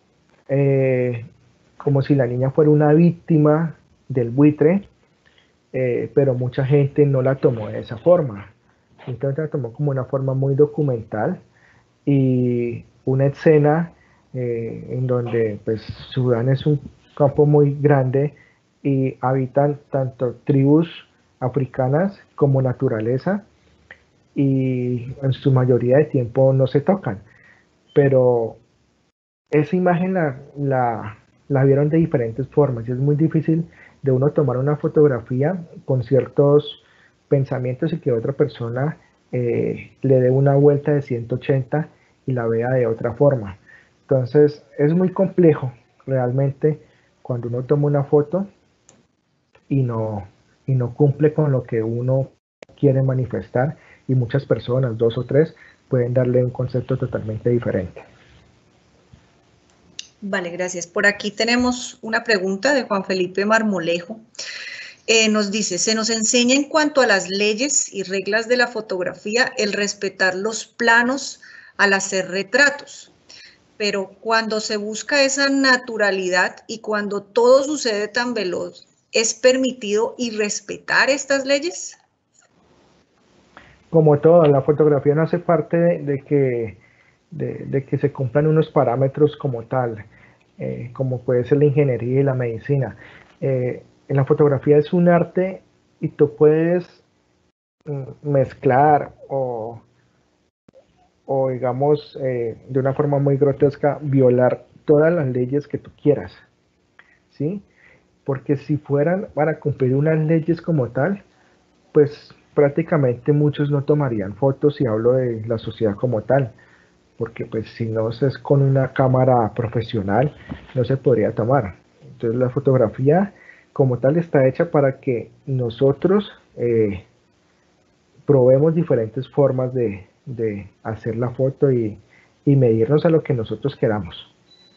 como si la niña fuera una víctima del buitre, pero mucha gente no la tomó de esa forma. Entonces la tomó como una forma muy documental y una escena en donde pues Sudán es un campo muy grande y habitan tanto tribus africanas como naturaleza y en su mayoría de tiempo no se tocan, pero esa imagen la vieron de diferentes formas y es muy difícil de uno tomar una fotografía con ciertos pensamientos y que otra persona le dé una vuelta de 180 y la vea de otra forma. Entonces es muy complejo realmente cuando uno toma una foto y no cumple con lo que uno quiere manifestar y muchas personas, dos o tres, pueden darle un concepto totalmente diferente. Vale, gracias. Por aquí tenemos una pregunta de Juan Felipe Marmolejo. Nos dice: se nos enseña en cuanto a las leyes y reglas de la fotografía el respetar los planos al hacer retratos, pero cuando se busca esa naturalidad y cuando todo sucede tan veloz, ¿es permitido irrespetar estas leyes? Como todo, la fotografía no hace parte de que se cumplan unos parámetros como tal, como puede ser la ingeniería y la medicina. En la fotografía es un arte y tú puedes mezclar o digamos, de una forma muy grotesca, violar todas las leyes que tú quieras, ¿sí? Porque si fueran para cumplir unas leyes como tal, pues prácticamente muchos no tomarían fotos, y hablo de la sociedad como tal, porque pues si no es con una cámara profesional no se podría tomar. Entonces la fotografía como tal está hecha para que nosotros probemos diferentes formas de hacer la foto y medirnos a lo que nosotros queramos.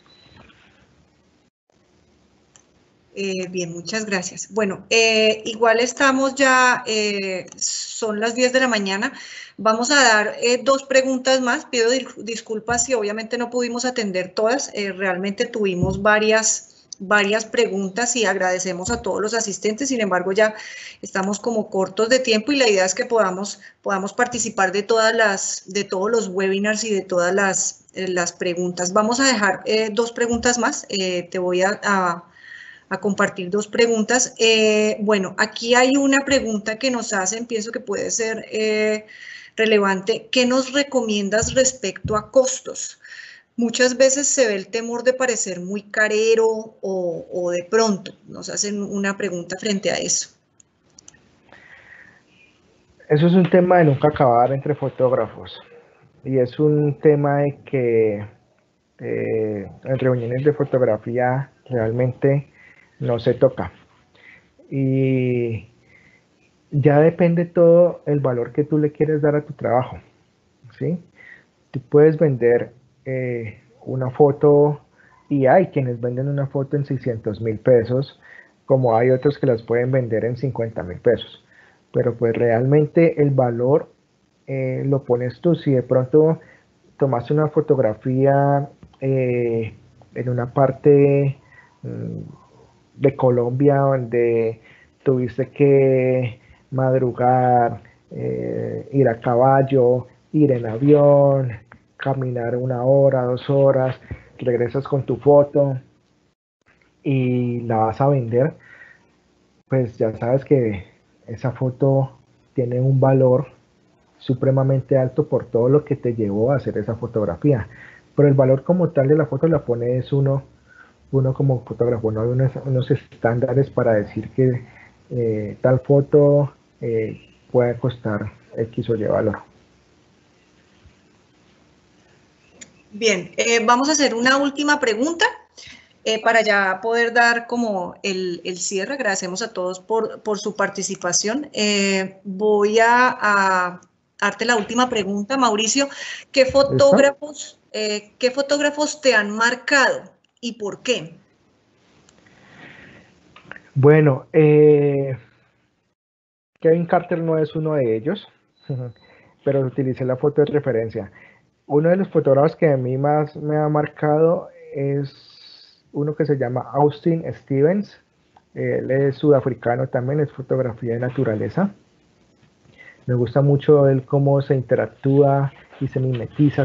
Bien, muchas gracias. Bueno, igual estamos ya, son las 10 de la mañana. Vamos a dar dos preguntas más. Pido disculpas si obviamente no pudimos atender todas. Realmente tuvimos varias preguntas y agradecemos a todos los asistentes. Sin embargo, ya estamos como cortos de tiempo y la idea es que podamos participar de todos los webinars y de todas las preguntas. Vamos a dejar dos preguntas más. Te voy a compartir dos preguntas. Bueno, aquí hay una pregunta que nos hacen, pienso que puede ser relevante. ¿Qué nos recomiendas respecto a costos? Muchas veces se ve el temor de parecer muy carero o de pronto. Nos hacen una pregunta frente a eso. Eso es un tema de nunca acabar entre fotógrafos y es un tema de que en reuniones de fotografía realmente no se toca y ya depende todo el valor que tú le quieres dar a tu trabajo, ¿sí? Tú puedes vender una foto y hay quienes venden una foto en 600,000 pesos, como hay otros que las pueden vender en 50,000 pesos, pero pues realmente el valor lo pones tú. Si de pronto tomaste una fotografía en una parte de Colombia, donde tuviste que madrugar, ir a caballo, ir en avión, caminar 1 hora, 2 horas, regresas con tu foto y la vas a vender, pues ya sabes que esa foto tiene un valor supremamente alto por todo lo que te llevó a hacer esa fotografía. Pero el valor como tal de la foto la pone es uno como fotógrafo, no hay unos estándares para decir que tal foto puede costar X o Y valor. Bien, vamos a hacer una última pregunta para ya poder dar como el cierre. Agradecemos a todos por su participación. Voy a darte la última pregunta, Mauricio. ¿Qué fotógrafos te han marcado y por qué? Bueno, Kevin Carter no es uno de ellos, pero utilicé la foto de referencia. Uno de los fotógrafos que a mí más me ha marcado es uno que se llama Austin Stevens. Él es sudafricano también, es fotografía de naturaleza. Me gusta mucho él cómo se interactúa y se mimetiza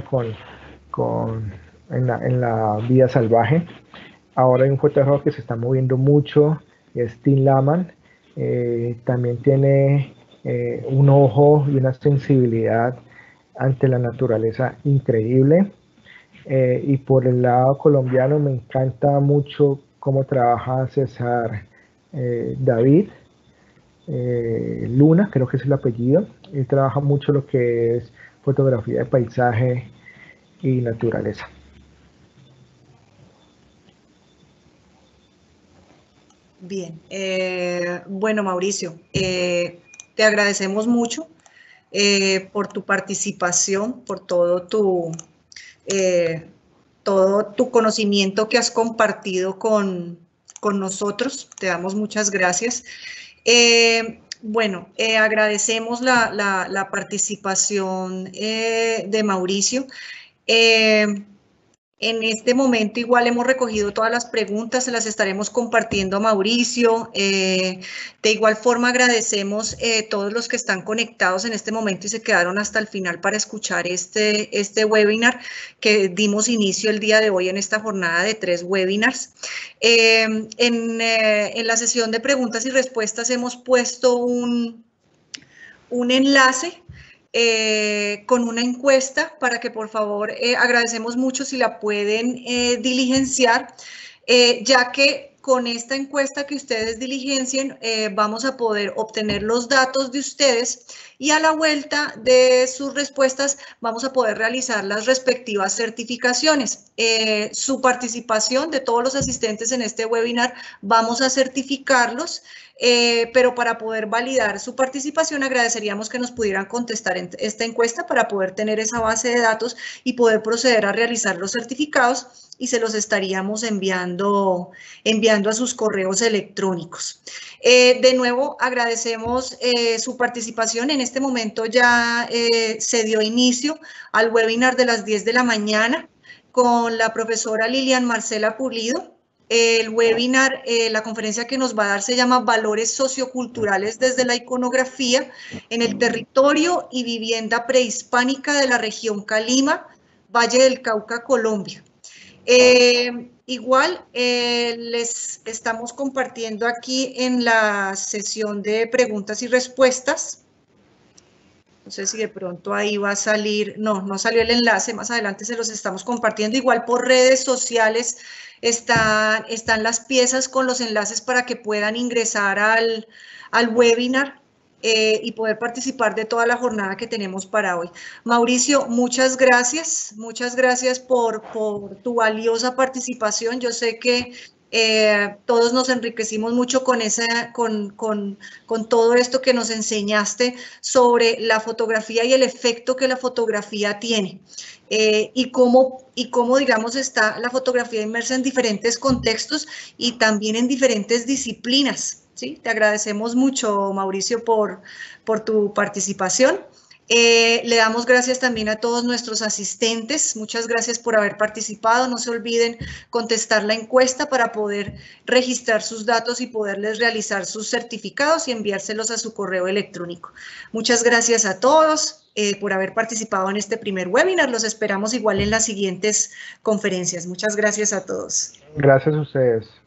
en la vida salvaje. Ahora hay un fotógrafo que se está moviendo mucho, es Tim Laman. También tiene un ojo y una sensibilidad ante la naturaleza increíble. Y por el lado colombiano me encanta mucho cómo trabaja César David Luna, creo que es el apellido. Él trabaja mucho lo que es fotografía de paisaje y naturaleza. Bien, bueno, Mauricio, te agradecemos mucho por tu participación, por todo tu conocimiento que has compartido con nosotros. Te damos muchas gracias. Bueno, agradecemos la participación de Mauricio. En este momento igual hemos recogido todas las preguntas, se las estaremos compartiendo a Mauricio. De igual forma agradecemos todos los que están conectados en este momento y se quedaron hasta el final para escuchar este webinar que dimos inicio el día de hoy en esta jornada de 3 webinars. En la sesión de preguntas y respuestas hemos puesto un enlace con una encuesta para que por favor agradecemos mucho si la pueden diligenciar, ya que con esta encuesta que ustedes diligencien vamos a poder obtener los datos de ustedes y a la vuelta de sus respuestas vamos a poder realizar las respectivas certificaciones. Su participación de todos los asistentes en este webinar vamos a certificarlos. Pero para poder validar su participación agradeceríamos que nos pudieran contestar en esta encuesta para poder tener esa base de datos y poder proceder a realizar los certificados y se los estaríamos enviando a sus correos electrónicos. De nuevo agradecemos su participación. En este momento ya se dio inicio al webinar de las 10 de la mañana con la profesora Lilian Marcela Pulido. El webinar, la conferencia que nos va a dar se llama Valores Socioculturales desde la Iconografía en el Territorio y Vivienda Prehispánica de la región Calima, Valle del Cauca, Colombia. Igual les estamos compartiendo aquí en la sesión de preguntas y respuestas. No sé si de pronto ahí va a salir, no salió el enlace, más adelante se los estamos compartiendo. Igual por redes sociales están las piezas con los enlaces para que puedan ingresar al webinar y poder participar de toda la jornada que tenemos para hoy. Mauricio, muchas gracias por tu valiosa participación. Yo sé que todos nos enriquecimos mucho con todo esto que nos enseñaste sobre la fotografía y el efecto que la fotografía tiene y cómo, digamos, está la fotografía inmersa en diferentes contextos y también en diferentes disciplinas. ¿Sí? Te agradecemos mucho, Mauricio, por tu participación. Le damos gracias también a todos nuestros asistentes. Muchas gracias por haber participado. No se olviden contestar la encuesta para poder registrar sus datos y poderles realizar sus certificados y enviárselos a su correo electrónico. Muchas gracias a todos por haber participado en este primer webinar. Los esperamos igual en las siguientes conferencias. Muchas gracias a todos. Gracias a ustedes.